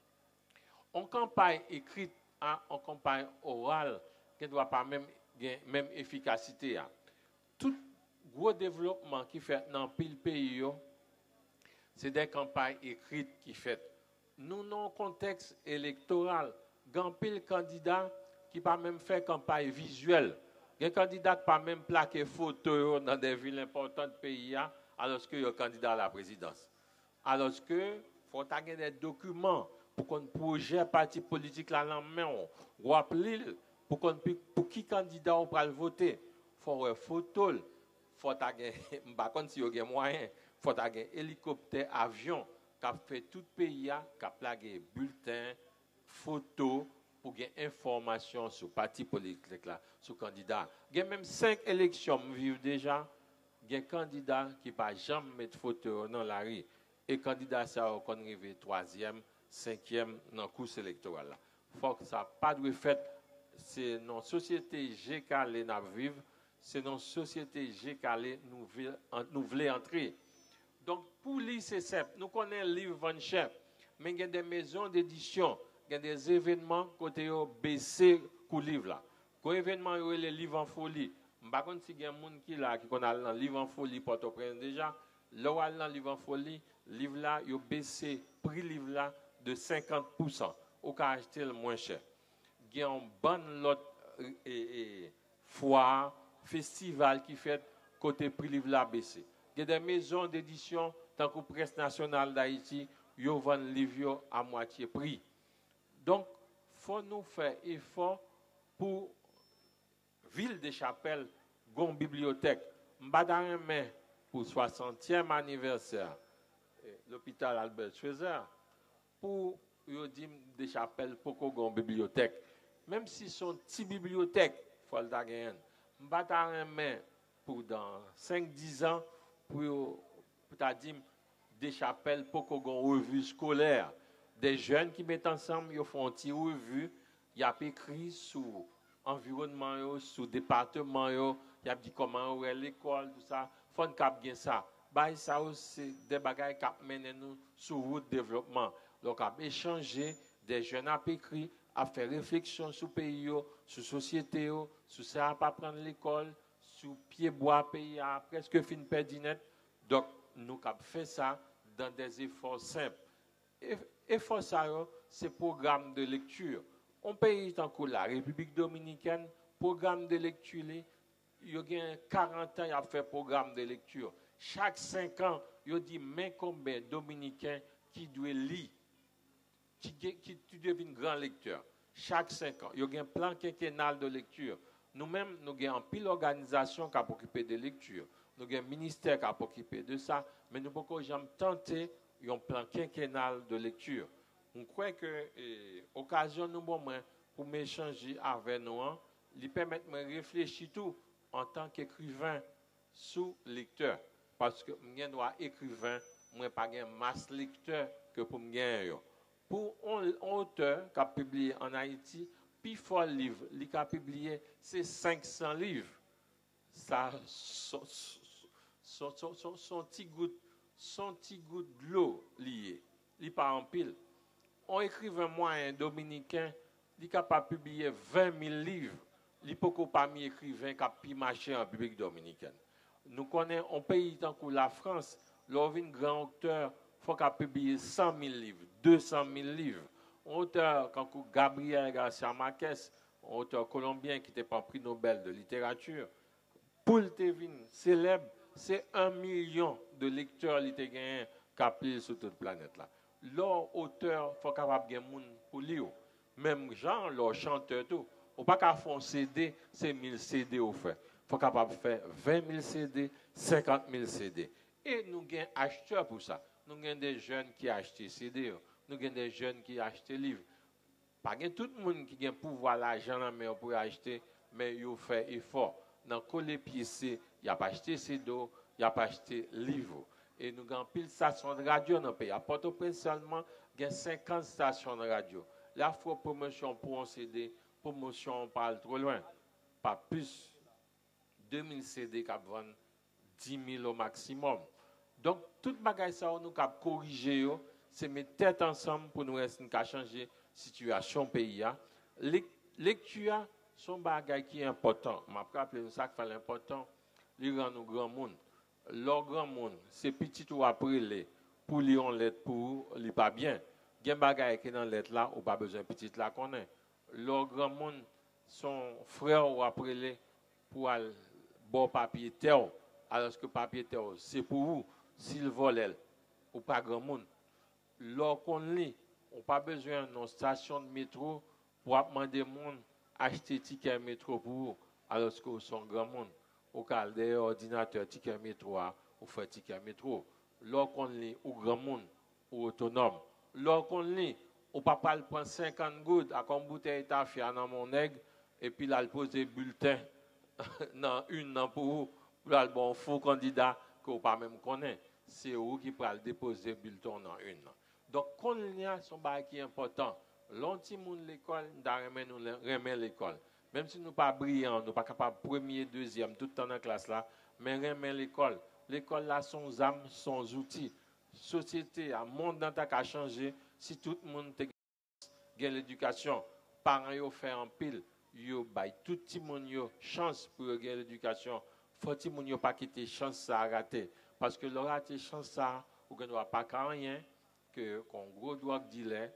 En campagne écrite, en campagne orale, qui ne doit pas même efficacité. Tout gros développement qui fait dans pile pays, c'est des campagnes écrites qui fait. Nous, dans un contexte électoral, grand pile candidat qui pas même fait campagne visuelle. Il y a des candidats qui pas même plaqué photo dans des villes importantes du pays, alors que le candidat à la présidence. Alors que faut avoir des documents pour qu'on projette parti politique là en main, ou appeler pour qui candidat on va voter. Faut avoir photo, faut avoir pas contre si y a moyen, faut avoir hélicoptère, avion qui fait tout pays qui a plagué bulletin, photo pour gagner information sur le parti politique là, sur le candidat. Il y a même 5 élections vivent déjà. Il y a un candidat qui ne va jamais mettre photo dans la rue. Et le candidat, ça va arriver 3e, 5e dans la course électorale. Il faut que ça pas de fait. C'est dans la société G-calé nous vivons. C'est dans la société G-calé nous voulons entrer. Donc, pour lire, c'est simple. Nous connaissons le livre Van Chef, mais il y a des maisons d'édition. Il y a des événements côté baissé pour livre là. Quand événement il y a les livres en folie. Je ne sais pas si il y a des gens qui là qui connaissent le livre en folie Port-au-Prince déjà. Là dans livre en folie, livre là il a baissé prix livre là de 50%. Au cas acheter le moins cher. Il y a une bonne lot foire, festival qui fait côté prix livre là baissé. Il y a des maisons d'édition tant que Presse nationale d'Haïti, ils vendent livre à moitié prix. Donc, il faut nous faire effort pour Ville des Chapelles, une bibliothèque. M'badare pour 60e anniversaire, l'hôpital Albert Schweitzer, pour des Chapelles, pour une bibliothèque. Même si c'est une petite bibliothèque, il faut le gagner. M'badare pour dans 5-10 ans, pour des Chapelles, pour une revue scolaire. Des jeunes qui mettent ensemble, ils font une petite revue, ils ont écrit sur l'environnement, sur le département, ils ont dit comment on est l'école, tout ça. Il faut qu'on ait ça. Ça c'est des bagages qui mènent nous sur la route de développement. Donc, à échanger, des jeunes à écrit, à faire réflexion sur le pays, sur la société, sur ça, à pas prendre l'école, sur pied bois, pays, à presque fin perdinette. Donc, nous avons fait ça dans des efforts simples. Effort ça, c'est programme de lecture. On pays tant que la République dominicaine, programme de lecture, il y a 40 ans, il a fait programme de lecture. Chaque 5 ans, il dit mais combien dominicains qui doivent lire, qui deviennent grand lecteur. Chaque 5 ans, il y a un plan quinquennal de lecture. Nous-mêmes, nous avons une pile d'organisations qui a occupé de lecture. Nous avons un ministère qui a occupé de ça, mais nous ne pouvons jamais tenter un plan quinquennal de lecture. On croit que l'occasion nous pour m'échanger avec nous, lui permettre de réfléchir tout en tant qu'écrivain sous lecteur. Parce que je suis écrivain, je n'ai pas de masse lecteur que pour moi. Pour un auteur qui a publié en Haïti, plus fort livre, il a publié, c'est 500 livres. Ça, son petit goutte de l'eau lié. Il n'est pas en pile. On écrivain moyen dominicain, il est capable de publier 20 000 livres. Il peut pas mis écrivain qui a pu marcher en République dominicaine. Nous connaissons un pays tant que la France, l'on un grand auteur, il faut qu'il publie 100 000 livres, 200 000 livres. Un auteur comme Gabriel Garcia Marquez, un auteur colombien qui était pas prix Nobel de littérature, pour le célèbre, c'est 1 million de lecteurs littéraires qui appellent sur toute la planète. Leur auteur, il faut capable de monde pour lire. Même genre, leur chanteur, tout. On ne peut pas faire un CD, c'est 1000 CD au fait. Il faut capable de faire 20 000 CD, 50 000 CD. Et nous avons acheteurs pour ça. Nous avons des jeunes qui achètent CD, nous avons des jeunes qui achètent livres. Pas tout le monde qui a pouvoir l'argent pour acheter, mais il fait effort. Dans les pièces, il n'y a pas acheté CD, il n'y a pas acheté livre. Et nous avons pile stations de radio dans le pays. À Port-au-Prince seulement, il y a 50 stations de radio. La fois promotion pour un CD, promotion on parle trop loin. Pas plus 2000 CD qui vendent 10 000 au maximum. Donc, tout bagage ça, nous avons corrigé, c'est mettre tête ensemble pour nous changer la situation pays. Lecture, son bagage qui est important. Je me rappelle ça qui fait important, il rend nous grand monde. Leur grand monde, c'est petit ou après les pour lire en lettre pour lire pas bien. Il y a des bagages qui dans lettre là, ou pas besoin petit là qu'on est. Leur grand monde, son frère ou après les pour aller bon papier terre, alors que papier terre c'est pour vous. S'il vole, ou pas grand monde. Leur qu'on lit, on pas besoin d'une station de métro pour demander monde acheter ticket métro pour vous, alors que vous sont grand monde. Au cas des ordinateurs ticket métro, ou fait ticket métro. Leur qu'on lit, ou grand monde, ou autonome. Leur qu'on lit, ou papa le prend 50 gouttes à comme bouteille tafia dans mon aigle, et puis là, il pose des bulletins dans une pour vous, pour le bon faux candidat que vous pas même connaître. C'est vous qui pouvez déposer bulletin dans une. Donc, quand il y a son bail qui est important, l'anti-monde l'école, nous remet l'école. Même si nous ne sommes pas brillants, nous ne sommes pas capables de premier, deuxième, tout le temps dans la classe là, mais remet l'école. L'école là, son âme, son outils. Société, le monde dans ta changer si tout le monde a l'éducation. Parents ont fait en pile, yo bay tout le monde yo chance pour gagner l'éducation. Faut que moun yo pas quitter chance ça rater parce que le rater chance ça ou que nous pas rien que qu'on gros drogue dealer,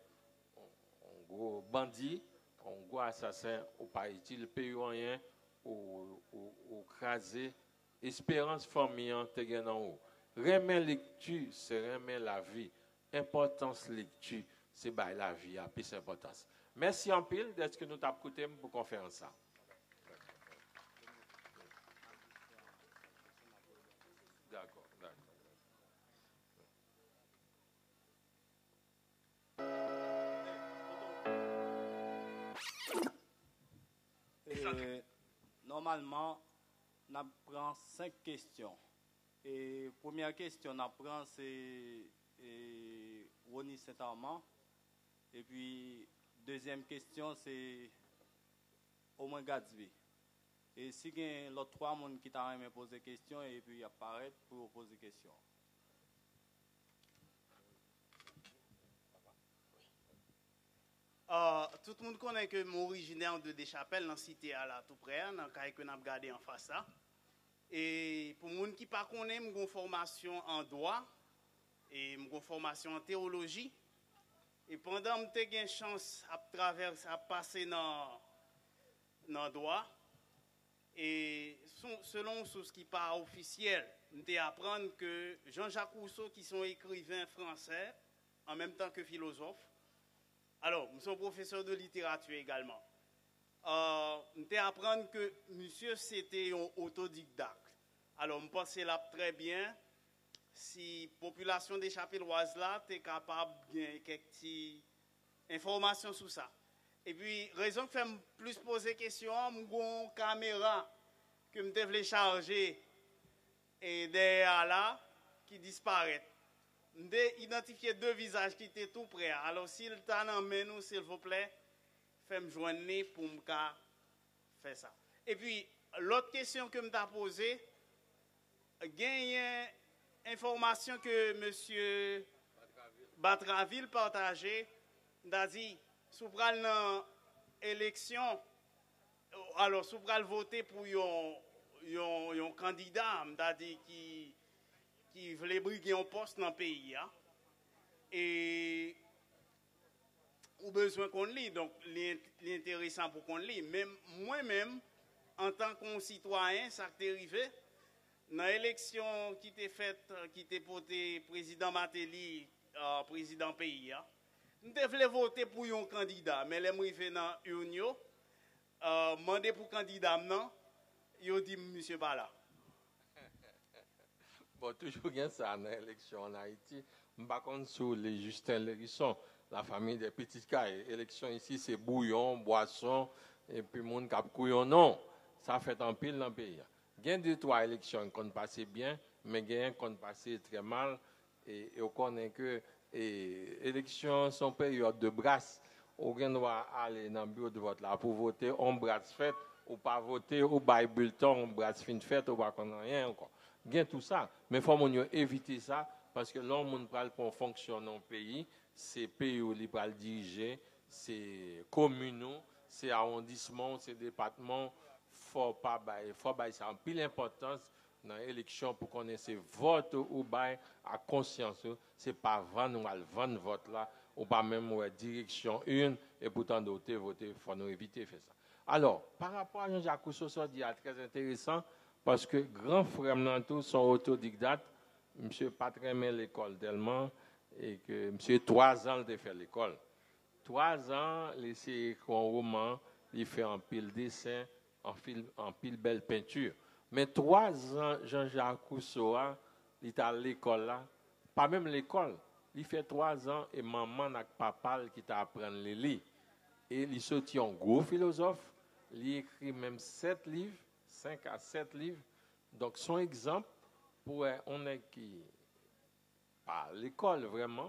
un gros bandit, un gros assassin ou pas utile payer rien ou craser espérance famille te gen en haut. Remet lecture, c'est remet la vie. Importance lecture, c'est bail la vie a plus importance. Merci en pile d'être que nous t'avons écouté pour conférence ça. D'accord, d'accord. Normalement, on prend 5 questions. Et première question, on prend c'est Ronnie Saint-Armand. Et puis, deuxième question, c'est Oman Gatsby. Et si il y a l'autre 3 personnes qui t'ont posé des questions, et puis apparaître pour poser des questions. Tout le monde connaît que je suis originaire de Deschapelles, dans la cité à la tout près, dans le cas que nous avons gardé en face. Et pour les gens qui ne connaissent pas, j'ai une formation en droit et une formation en théologie. Et pendant que j'ai eu une chance à passer dans le droit, et selon une source qui n'est pas officielle, j'ai appris que Jean-Jacques Rousseau, qui sont écrivains français, en même temps que philosophe, alors, je suis professeur de littérature également. Je apprendre que monsieur c'était un autodidacte. Alors, je pense là très bien si la population des Chapelloises là est capable de gagner quelques informations sur ça. Et puis, raison que je fais plus poser des questions, j'ai une caméra que je devais charger et derrière là qui disparaît. J'ai identifié 2 visages qui étaient tout près. Alors, s'il t'a nommé nous, s'il vous plaît, fait me joindre pour me faire ça. Et puis, l'autre question que je m'ai posée, il y a une information que M. Batraville partageait, il dit, sous une élection, alors sous voter pour un candidat, qui voulait briguer un poste dans le pays. Hein? Et ou besoin qu'on lit, donc l'intéressant pour qu'on lit. Même moi-même, en tant que citoyen, ça t'est arrivé, dans l'élection qui était faite, qui était portée président Matéli, président pays, hein, nous devons voter pour un candidat, mais les arrivés dans l'Union, demander pour candidat, non, ils dit monsieur pas là. Bon, toujours bien ça dans l'élection en Haïti. Par contre, sur les Justin Lérisson, la famille des petites cailles. L'élection ici, c'est bouillon, boisson, et puis monde cap couillon. Non, ça fait un pile dans le pays. Il y a 2-3 élections qui ont passé bien, mais il y a qui ont passé très mal. Et on connaît que les élections sont période de brasse. On doit aller dans le bureau de vote là pour voter, on brasse fait, ou pas voter, ou bail bulletin, on brasse fin de fête, ou pas qu'on rien encore. Il y a tout ça, mais il faut éviter ça, parce que là, on parle pour fonctionner dans le pays, c'est pays où il va diriger, c'est communaux, c'est arrondissement, c'est département, faut pas ça en pile importance dans l'élection pour qu'on ait ces votes ou bail à conscience, c'est pas vendre vote là, ou pas même direction une, et pourtant d'autres voter, il faut nous éviter de faire ça. Alors, par rapport à Jean-Jacques Rousseau, ça dit très intéressant, parce que grands frères tous sont autodidactes. Monsieur pas très aimé l'école tellement, et que monsieur 3 ans de faire l'école. 3 ans, laisser écrire un roman, il fait un pile dessin, en pile belle peinture. Mais 3 ans, Jean-Jacques Rousseau, il est à l'école là, pas même l'école. Il fait 3 ans et maman et papa qui t'apprennent les lire. Et il sortit un gros philosophe, il écrit même 7 livres, 5 à 7 livres. Donc son exemple, pour on est qui, pas l'école vraiment,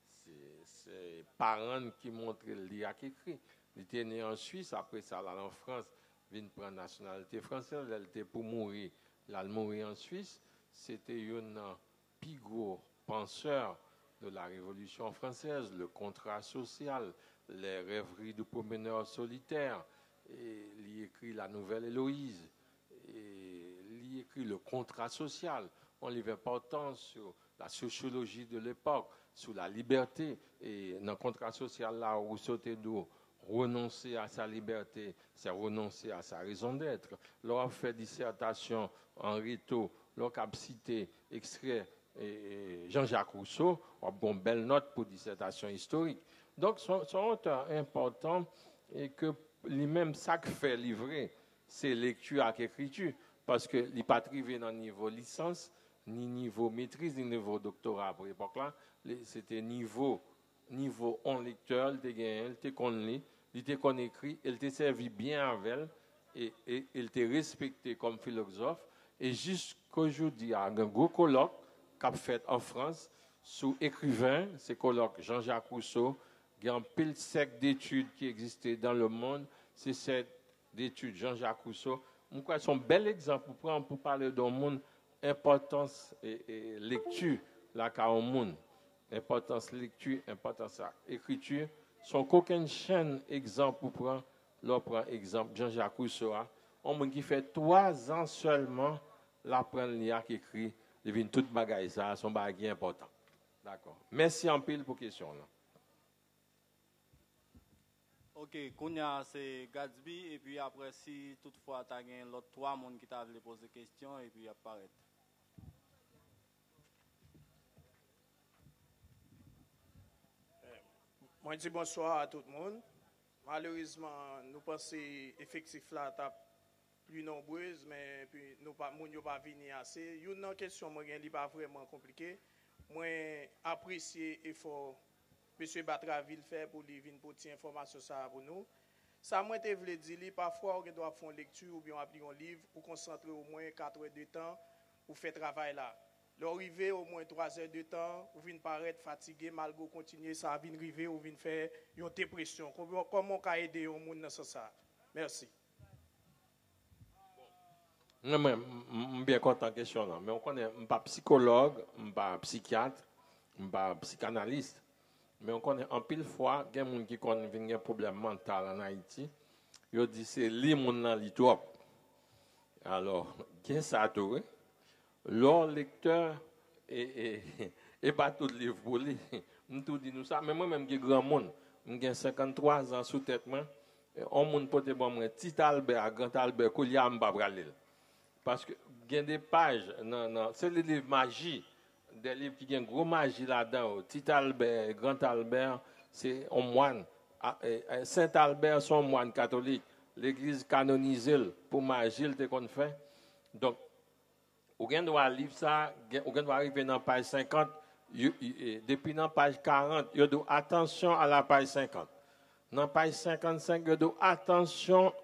c'est parents qui montrent le lire qui écrit. Il était né en Suisse, après ça, là en France, il vient prendre la nationalité française, il était pour mourir. Il a mouru en Suisse, c'était un plus gros penseur de la Révolution française, le contrat social, les rêveries du promeneur solitaire, et il écrit la Nouvelle Héloïse, et il écrit le contrat social. On lui fait important sur la sociologie de l'époque, sur la liberté, et dans le contrat social là, Rousseau Tédou, renoncer à sa liberté, c'est renoncer à sa raison d'être. L'on fait dissertation en rito, l'on a cité extrait Jean-Jacques Rousseau, on a une belle note pour dissertation historique. Donc, son auteur important et que lui-même, ça que fait livrer, c'est lecture avec écriture, parce que il n'est pas arrivé dans le niveau licence, ni niveau maîtrise, ni niveau doctorat pour l'époque là. C'était niveau en lecteur, il était connu, il était qu'on écrit, il était servi bien avec elle, et il était respecté comme philosophe. Et jusqu'aujourd'hui, il y a un gros colloque qu'a fait en France sous écrivain, c'est colloque Jean-Jacques Rousseau. Il y a un pile sec d'études qui existaient dans le monde, c'est cette d'études Jean-Jacques Rousseau. C'est un bel exemple pour parler d'un monde, importance et lecture, là, qu'a un monde. Importance lecture, importance écriture. Son qu'aucune chaîne exemple pour prendre, là, prend exemple Jean-Jacques Rousseau. Un monde qui fait 3 ans seulement, l'apprendre lire qui écrit, il vient toute bagaille ça, son bagage important. D'accord. Merci en pile pour question là. Ok, Kounia c'est Gatsby, et puis après, si toutefois tu as l'autre 3 personnes qui t'avaient posé des questions, et puis apparaître. Moi, je dis bonsoir à tout le monde. Malheureusement, nous pensons effectif là, plus nombreuses, mais puis nous pas venir assez. Une question, moi, n'est pas vraiment compliquée. Moi, apprécier l'effort M. Batraville fait pour lui venir pour tirer information ça pour nous. Ça, moi, je voulais dire, parfois, on doit faire une lecture ou bien appliquer un livre pour concentrer au moins 4 heures de temps pour faire travail là. L'arrivée au moins 3 heures de temps, vous venez paraître fatigué, malgré continuer, ça vient arriver, vous venez faire une dépression. Comment on peut aider au monde dans ça? Merci. Non, mais je suis bien content de la question. Mais on connaît, je ne suis pas psychologue, je ne suis pas psychiatre, je ne suis pas psychanalyste. Mais on connaît en pile fois, il y a des gens qui ont un problème mental en Haïti. Ils disent que c'est les gens qui trop. Alors, qu'est-ce que ça a tout? Leur lecteur et pas tout le livre pour lui. Je tout dit nous ça. Mais moi-même, je suis grand monde. J'ai 53 ans sous tête. On monde peut te bon, petit Albert, grand Albert, Koulia, je ne pas lire. Parce que il y a des pages, c'est les livres magie, des livres qui ont une grosse magie là-dedans. Petit Albert, Grand Albert, c'est un moine. Saint Albert, c'est un moine catholique. L'église canonisée pour magie, c'est qu'on fait. Donc, vous doit lire ça, vous doit arriver dans la page 50, depuis la page 40, vous doit attention à la page 50. Dans la page 55, vous doit attention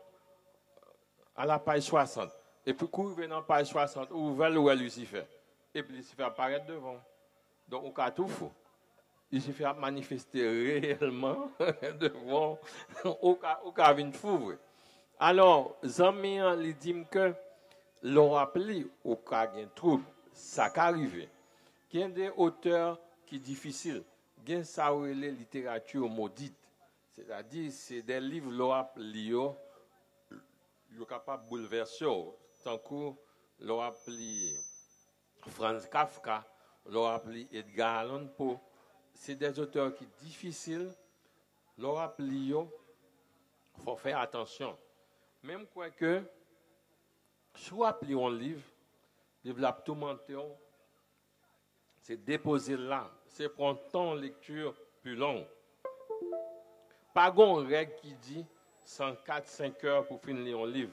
à la page 60. Et puis, quand vous venez dans la page 60, vous voyez où est Lucifer. Et puis, Lucifer apparaît devant. Donc, on a tout faux. Lucifer manifester réellement devant. On a une fou. Alors, Zami, il dit que l'on rappelle au cas d'un trouble, ça qu'arrive. Il y a des auteurs qui sont difficiles. Il y a ça la littérature maudite. C'est-à-dire, c'est des livres l'on rappelle, ils sont capables de bouleverser. Tant que l'on appelle Franz Kafka, l'on appelle Edgar Allan Poe, c'est des auteurs qui sont difficiles. L'on appelle, il faut faire attention. Même quoi que, si vous appelez un livre, la tout mentir, c'est déposer là, c'est prendre ton lecture plus longue. Pas une règle qui dit 104-5 heures pour finir un livre.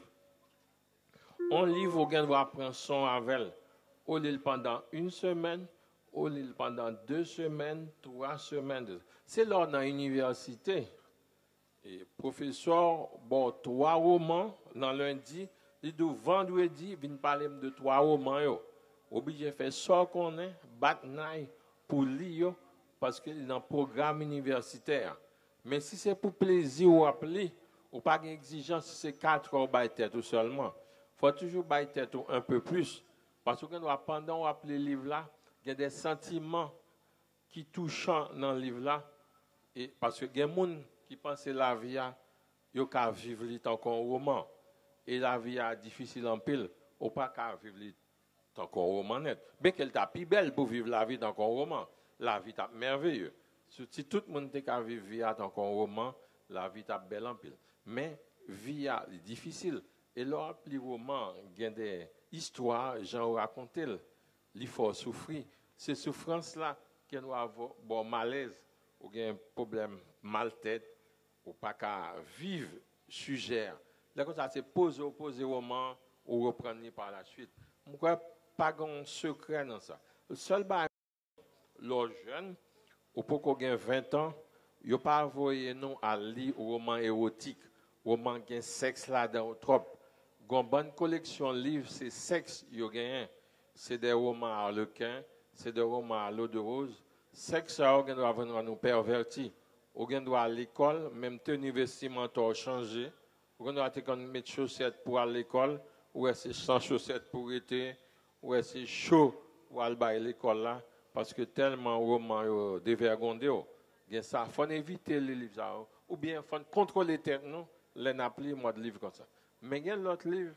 Un livre, on doit prendre son avec. On lit pendant une semaine, on lit pendant 2 semaines, 3 semaines. C'est là dans l'université. Et professeur, bon, 3 romans, dans lundi, et de vendredi, il parler de 3 romans. Yo. Obligé de faire ça qu'on est, batnaille pour lire, parce qu'il est dans le programme universitaire. Mais si c'est pour plaisir ou appeler, ou pas d'exigence, si c'est 4 heures by tête seulement. Il faut toujours by tête un peu plus. Parce que pendant qu'on appelle le livre là, il y a des sentiments qui touchent dans le livre là. Et parce que il y a des gens qui pensent que la vie, ils peuvent vivre tant qu'un roman. Et la vie est difficile en pile, ou pas qu'à vivre tant qu'un roman net. Bien qu'elle est plus belle pour vivre la vie tant qu'un roman. La vie est merveilleuse. Si tout le monde peut vivre la vie tant qu'un roman, la vie est belle en pile. Mais la vie est difficile. Et là, les romans, il y a des histoires, j'en raconte, il faut souffrir. Ces souffrances-là, qui nous avons bon malaise, ou un problème mal tête, ou pas qu'à vivre sujet. Là, comme ça, c'est poser roman, ou reprendre par la suite. Je ne crois pas grand secret dans ça. Le seul bagage, les jeunes, ou pour qu'on ait 20 ans, ils ne pas envoyer nous à lire roman érotique, roman qui a sexe là-dedans, trop. Une bonne collection de livres, c'est sexe, c'est des romans harlequins, c'est des romans à l'eau de rose. Sexe, ça, on doit venir nous pervertir. On doit à l'école, même tenue vestimentaire changer. On doit mettre chaussettes pour aller à l'école, ou c'est sans chaussettes pour été, ou c'est chaud pour aller à l'école là, parce que tellement roman dévergondé. Ça, il faut éviter les livres, ou bien il faut contrôler tête, non, les naples, moi de livres comme ça. Mais il y a l'autre livre,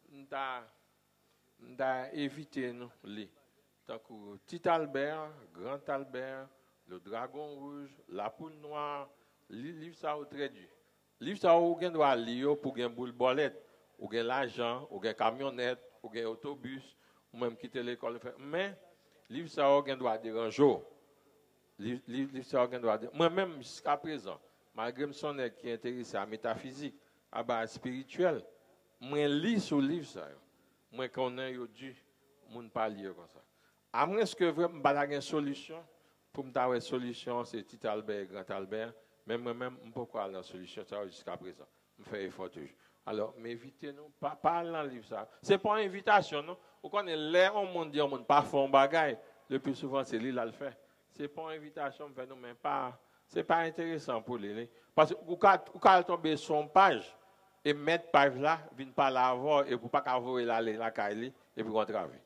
d'à éviter nous lire. Tant que Petit Albert, Grand Albert, Le Dragon Rouge, La Poule Noire, les livres ça au très dur. Les livres ça on doit lire pour gagner boule bolette, ou gagner l'argent, ou gagner camionnette, ou gagner autobus, ou même quitter l'école. Mais livre ça on doit déranger. Livre ça on doit moi-même jusqu'à présent, malgré que son qui est intéressé à la métaphysique, à la spirituelle, moi lis sur livre ça. Moi connais yo dû moun pas lire comme ça. À moins que vraiment pas une solution pour me avoir une solution c'est Petit Albert, Grand Albert, mais moi-même on peut pas la solution ça jusqu'à présent. Je fais effort toujours. Alors, m'invitez-nous, pas dans le livre ça. C'est pas une invitation, non? Vous connaissez, l'air, on monde dit, on monde pas faire un bagage. Le plus souvent, c'est lui qui le fait. C'est pas une invitation, mais non, mais pas, c'est pas intéressant pour lui. Parce que vous pouvez tomber sur une page et mettre page là, vient pas la voir et pour pas qu'avoir la caille et puis on travaille.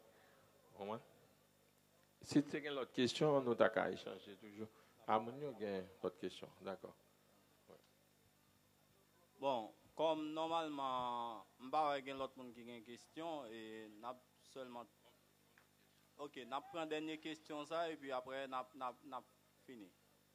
Si tu as une autre question, nous t'as échanger toujours. À mon niveau, il y a une autre question. D'accord. Ouais. Bon, comme normalement, je ne sais pas si l'autre monde qui a une question et n'a seulement. Ok, n'a pris une dernière question ça et puis après n'a fini.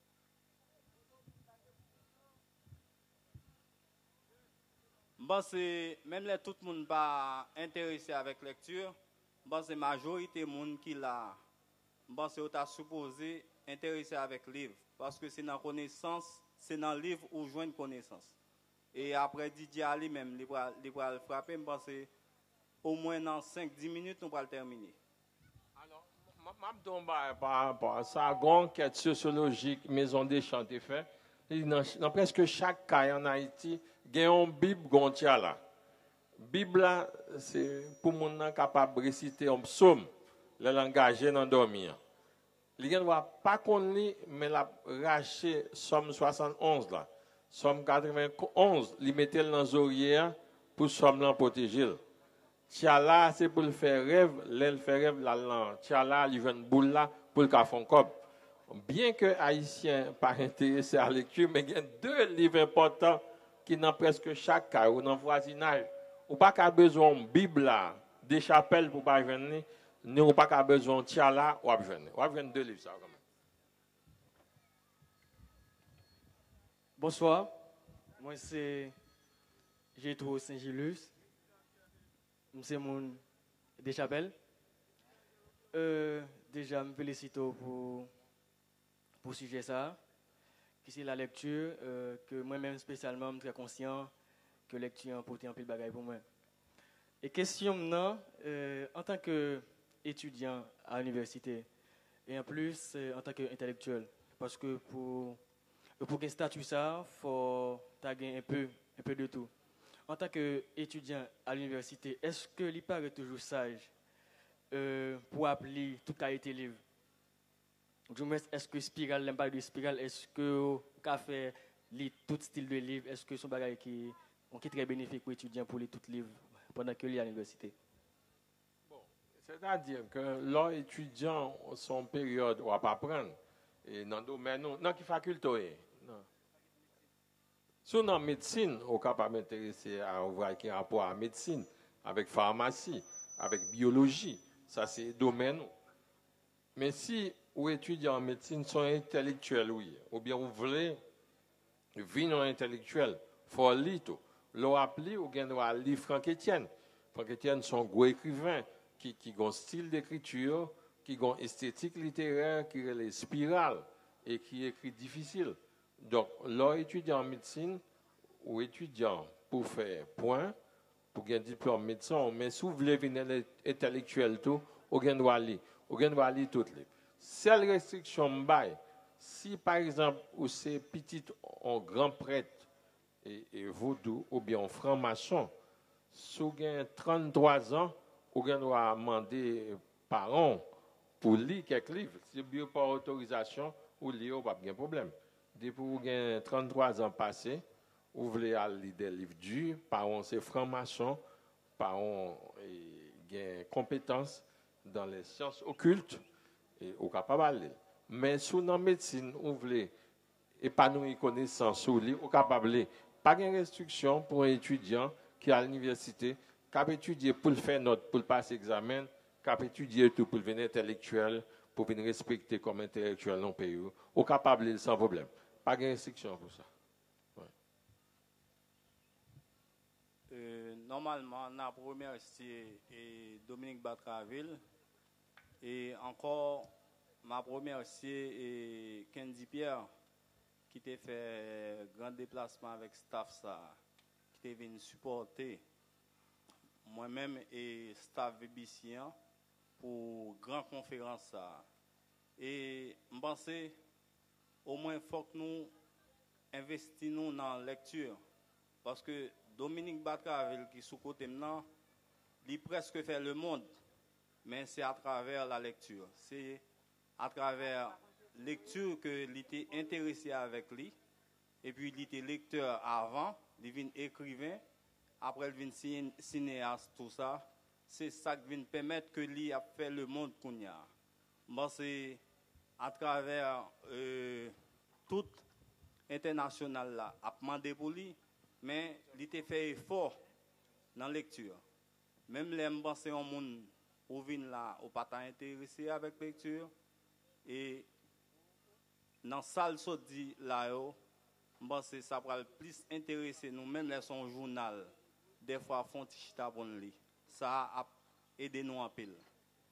Bon, c'est même là tout le monde pas intéressé avec lecture. Bon, c'est majorité de monde qui l'a. Bon, c'est au supposé intéressé avec le livre parce que c'est dans connaissance, c'est dans le livre où joindre connaissance. Et après Didier Ali même, il va le frapper, je pense au moins dans 5-10 minutes, nous allons le terminer. Alors, je vais par rapport à ça, une enquête sociologique, Maison des Champs est fait. Dans presque chaque cas en Haïti, il y a une Bible, il y a là. La Bible, c'est pour les gens capables de réciter un psaume, le langage dans dormir. Les gens ne voient pas qu'on lit, mais la raché Somme 71 là. Somme 91, il mettait dans les oreilles pour Somme protéger. Tiala, c'est pour le faire rêve, l'elle fait rêve là. Tiala, il vient une boule là pour le faire un cop. Bien que Haïtien pas intéressé à la lecture, mais il y a 2 livres importants qui dans presque chaque cas ou dans le voisinage. Ou pas qu'à besoin de Bible là, des chapelles pour pas venir, ni ou pas qu'à besoin de Tiala ou à venir. Ou à venir 2 livres ça quand même. Bonsoir, moi c'est Gétro Saint-Gilus, c'est mon Deschapelles. Déjà, je me félicite pour le sujet ça, qui c'est la lecture, que moi-même spécialement, je suis très conscient que la lecture a apporté un peu de bagaille pour moi. Et question maintenant, en tant qu'étudiant à l'université, et en plus en tant qu'intellectuel, parce que pour un statut ça, il faut gagner un peu de tout. En tant qu'étudiant à l'université, est-ce que il paraît toujours sage pour appeler toute qualité livre? Est-ce que Spiral, l'impact de Spiral, est-ce que café lit tout style de livre, est-ce que son bagage qui est très bénéfique pour étudiants pour lire tout livre pendant que lit à l'université? Bon, c'est-à-dire que l'étudiant son période ou à pas prendre et dans le domaine non qui faculté non. Si on en médecine, on est capable de m'intéresser à voir qui a rapport à la médecine, avec pharmacie, avec biologie, ça c'est domaine. Mais si vous étudiez en médecine, sont intellectuels, oui, ou bien vous voulez vivre intellectuel, il faut lire tout. L'on appelle ou bien on lire Franck Etienne. Franck Etienne sont gros écrivains qui ont un style d'écriture, qui ont une esthétique littéraire, qui est les spirales et qui écrit difficile. Donc, l'on étudie en médecine ou étudiant pour faire point, pour gagner un diplôme médecin, mais si vous voulez venir intellectuel tout, vous doit lire toutes les. Seule restriction, si par exemple, vous c'est petit en grand prêtre et vaudou ou bien en franc-maçon, si vous avez 33 ans, vous doit demander par an pour lire quelques livres. Si vous n'avez pas autorisation, vous lire, pas de problème. Depuis que vous avez 33 ans passés, vous voulez lire des livres durs, par an c'est franc-maçon, par an il y a compétences dans les sciences occultes, et vous capable de lire. Mais si vous dans la médecine, vous voulez épanouir connaissance, vous êtes capable de lire. Pas de restriction pour un étudiant qui est à l'université, qui a étudié pour le faire note, pour le passer examen, qui a étudié tout pour devenir intellectuel, pour venir respecter comme intellectuel dans le pays. Vous êtes capable de lire sans problème. Pas de restriction pour ça. Normalement, on a remercié Dominique Batraville et encore m'a remercié Kendi Pierre qui t'a fait grand déplacement avec staff ça, qui t'a venu supporter moi-même et staff Vébicien pour grande conférence ça. Et je pense au moins il faut que nous investissions dans la lecture parce que Dominique Batravel qui sous côté maintenant, il presque fait le monde, mais c'est à travers la lecture. C'est à travers la lecture que il était intéressé avec lui, et puis il était lecteur avant, il vient écrivain, après il vient cinéaste, tout ça. C'est ça qui vient permettre que lui a fait le monde qu'on y a. Bon, c'est à travers tout international là, a demandé pour lui, mais il était fait effort dans la lecture. Même les gens, c'est un monde où vient là, ou pas intéressé avec la lecture, et dans la salle dit là, c'est ça va plus intéresser nous, même les son journal, des fois font tichita pour lui. Ça a aidé nous en pile.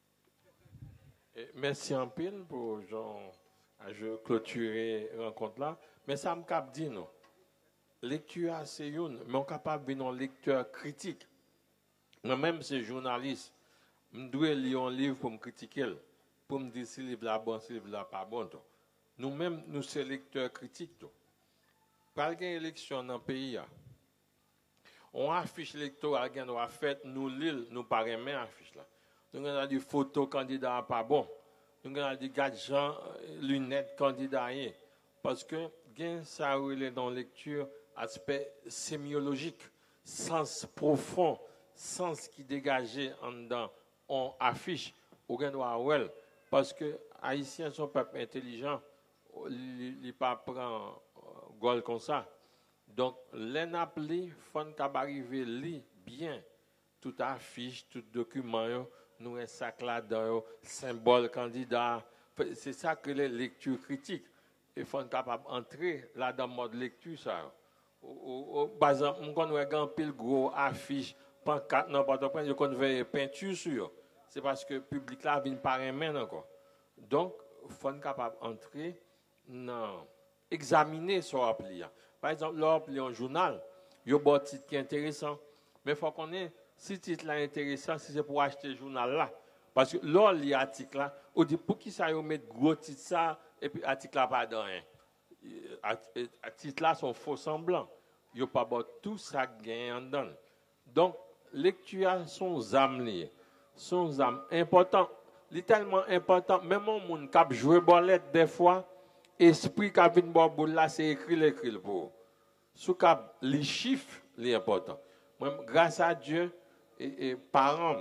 Merci en pile pour Jean à clôturer la rencontre là. Mais ça me cap dit non. Lecture c'est une, mais on est capable de lecteur critique. Moi-même, c'est journaliste. Je dois lire un livre pour me critiquer, pour me dire si le livre est bon, si le livre n'est pas bon. Nous-mêmes, nous sommes lecteurs critiques. Par une élection dans le pays, on affiche l'électorat qui a fait, nous lire, nous parlons même affiche là. Nous avons des photos candidats pas bon. Nous avons des gadgets, lunettes candidats. Parce que, ça relève dans la lecture, aspect sémiologique, sens profond, sens qui dégageait en dedans, on affiche, au well, parce que les Haïtiens sont peuple intelligent, ils ne pas prendre gol comme ça. Donc, l'ENAPLI, faut arriver li bien, tout affiche, tout document, nous un sac là-dedans, symbole candidat. C'est ça que les lectures critiques. Il faut capable d'entrer là dans le mode lecture. Ça. Par exemple, on a un pile gros affiche, pancarte, n'importe quoi, on a peinture sur. C'est parce que le public là vient par un main encore. Donc, il faut capable d'entrer dans examiner son appli. Par exemple, l'appli en journal, il y a un titre qui est intéressant. Mais il faut qu'on ait, si le titre est intéressant, si c'est pour acheter le journal là. Parce que là, il y a l'article là, on dit pour qui ça y met gros titre ça, et puis l'article là pas dans rien. Les titres là sont faux semblants. Il n'y a pas tout ça gagne en dedans. Donc, lecture sont âmes liées. Sont âmes importantes. C'est tellement important. Même un monde qui a joué bolette des fois, esprit qui a vu une boule là, c'est écrit pour. Sous cap les chiffres, les importants. Moi, grâce à Dieu et parents,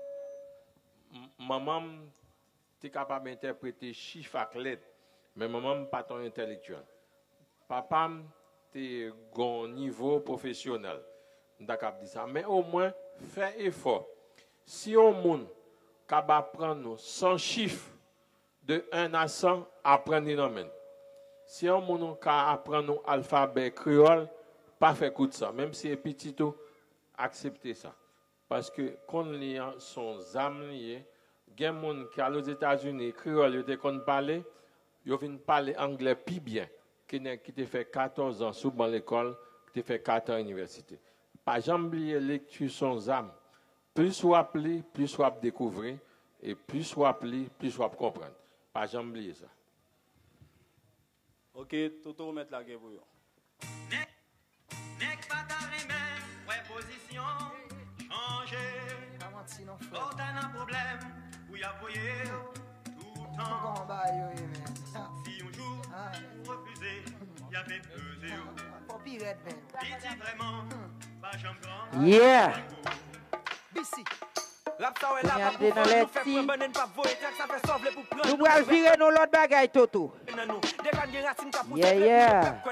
maman était capable d'interpréter chiffres avec lettres, mais maman n'est pas ton intellectuel. Papa était au niveau professionnel. D'accord, dit ça. Mais au moins, fais effort. Si on monde capable apprendre 100 chiffres de 1 à 100, apprendre nous. Si on monde capable apprendre l'alphabet créole, pas faire coup de ça. Même si c'est petit, accepter ça. Parce que quand les gens sont amenés, il y a des gens qui aux États-Unis, créole, ils ont parlé, ils viennent parler anglais plus bien, qui te fait 14 ans sous l'école, qui te fait 4 ans à l'université. Pas jamais oublier lecture sans âme. Plus soit appelé, plus soit découvrir, et plus soit appelé, plus soit comprendre. Pas jamais oublier ça. Ok, tout le mettre la gueule pour vous. N'est pas carrément, ouais, position, changer. Aucun problème, où y a voyé, tout le temps. Si un jour, vous refusez, y a fait peser. Dites vraiment, pas jamais grand. Yeah! Bici. Nous allons virer nos l'autre bagaille, Toto. Yeah, yeah.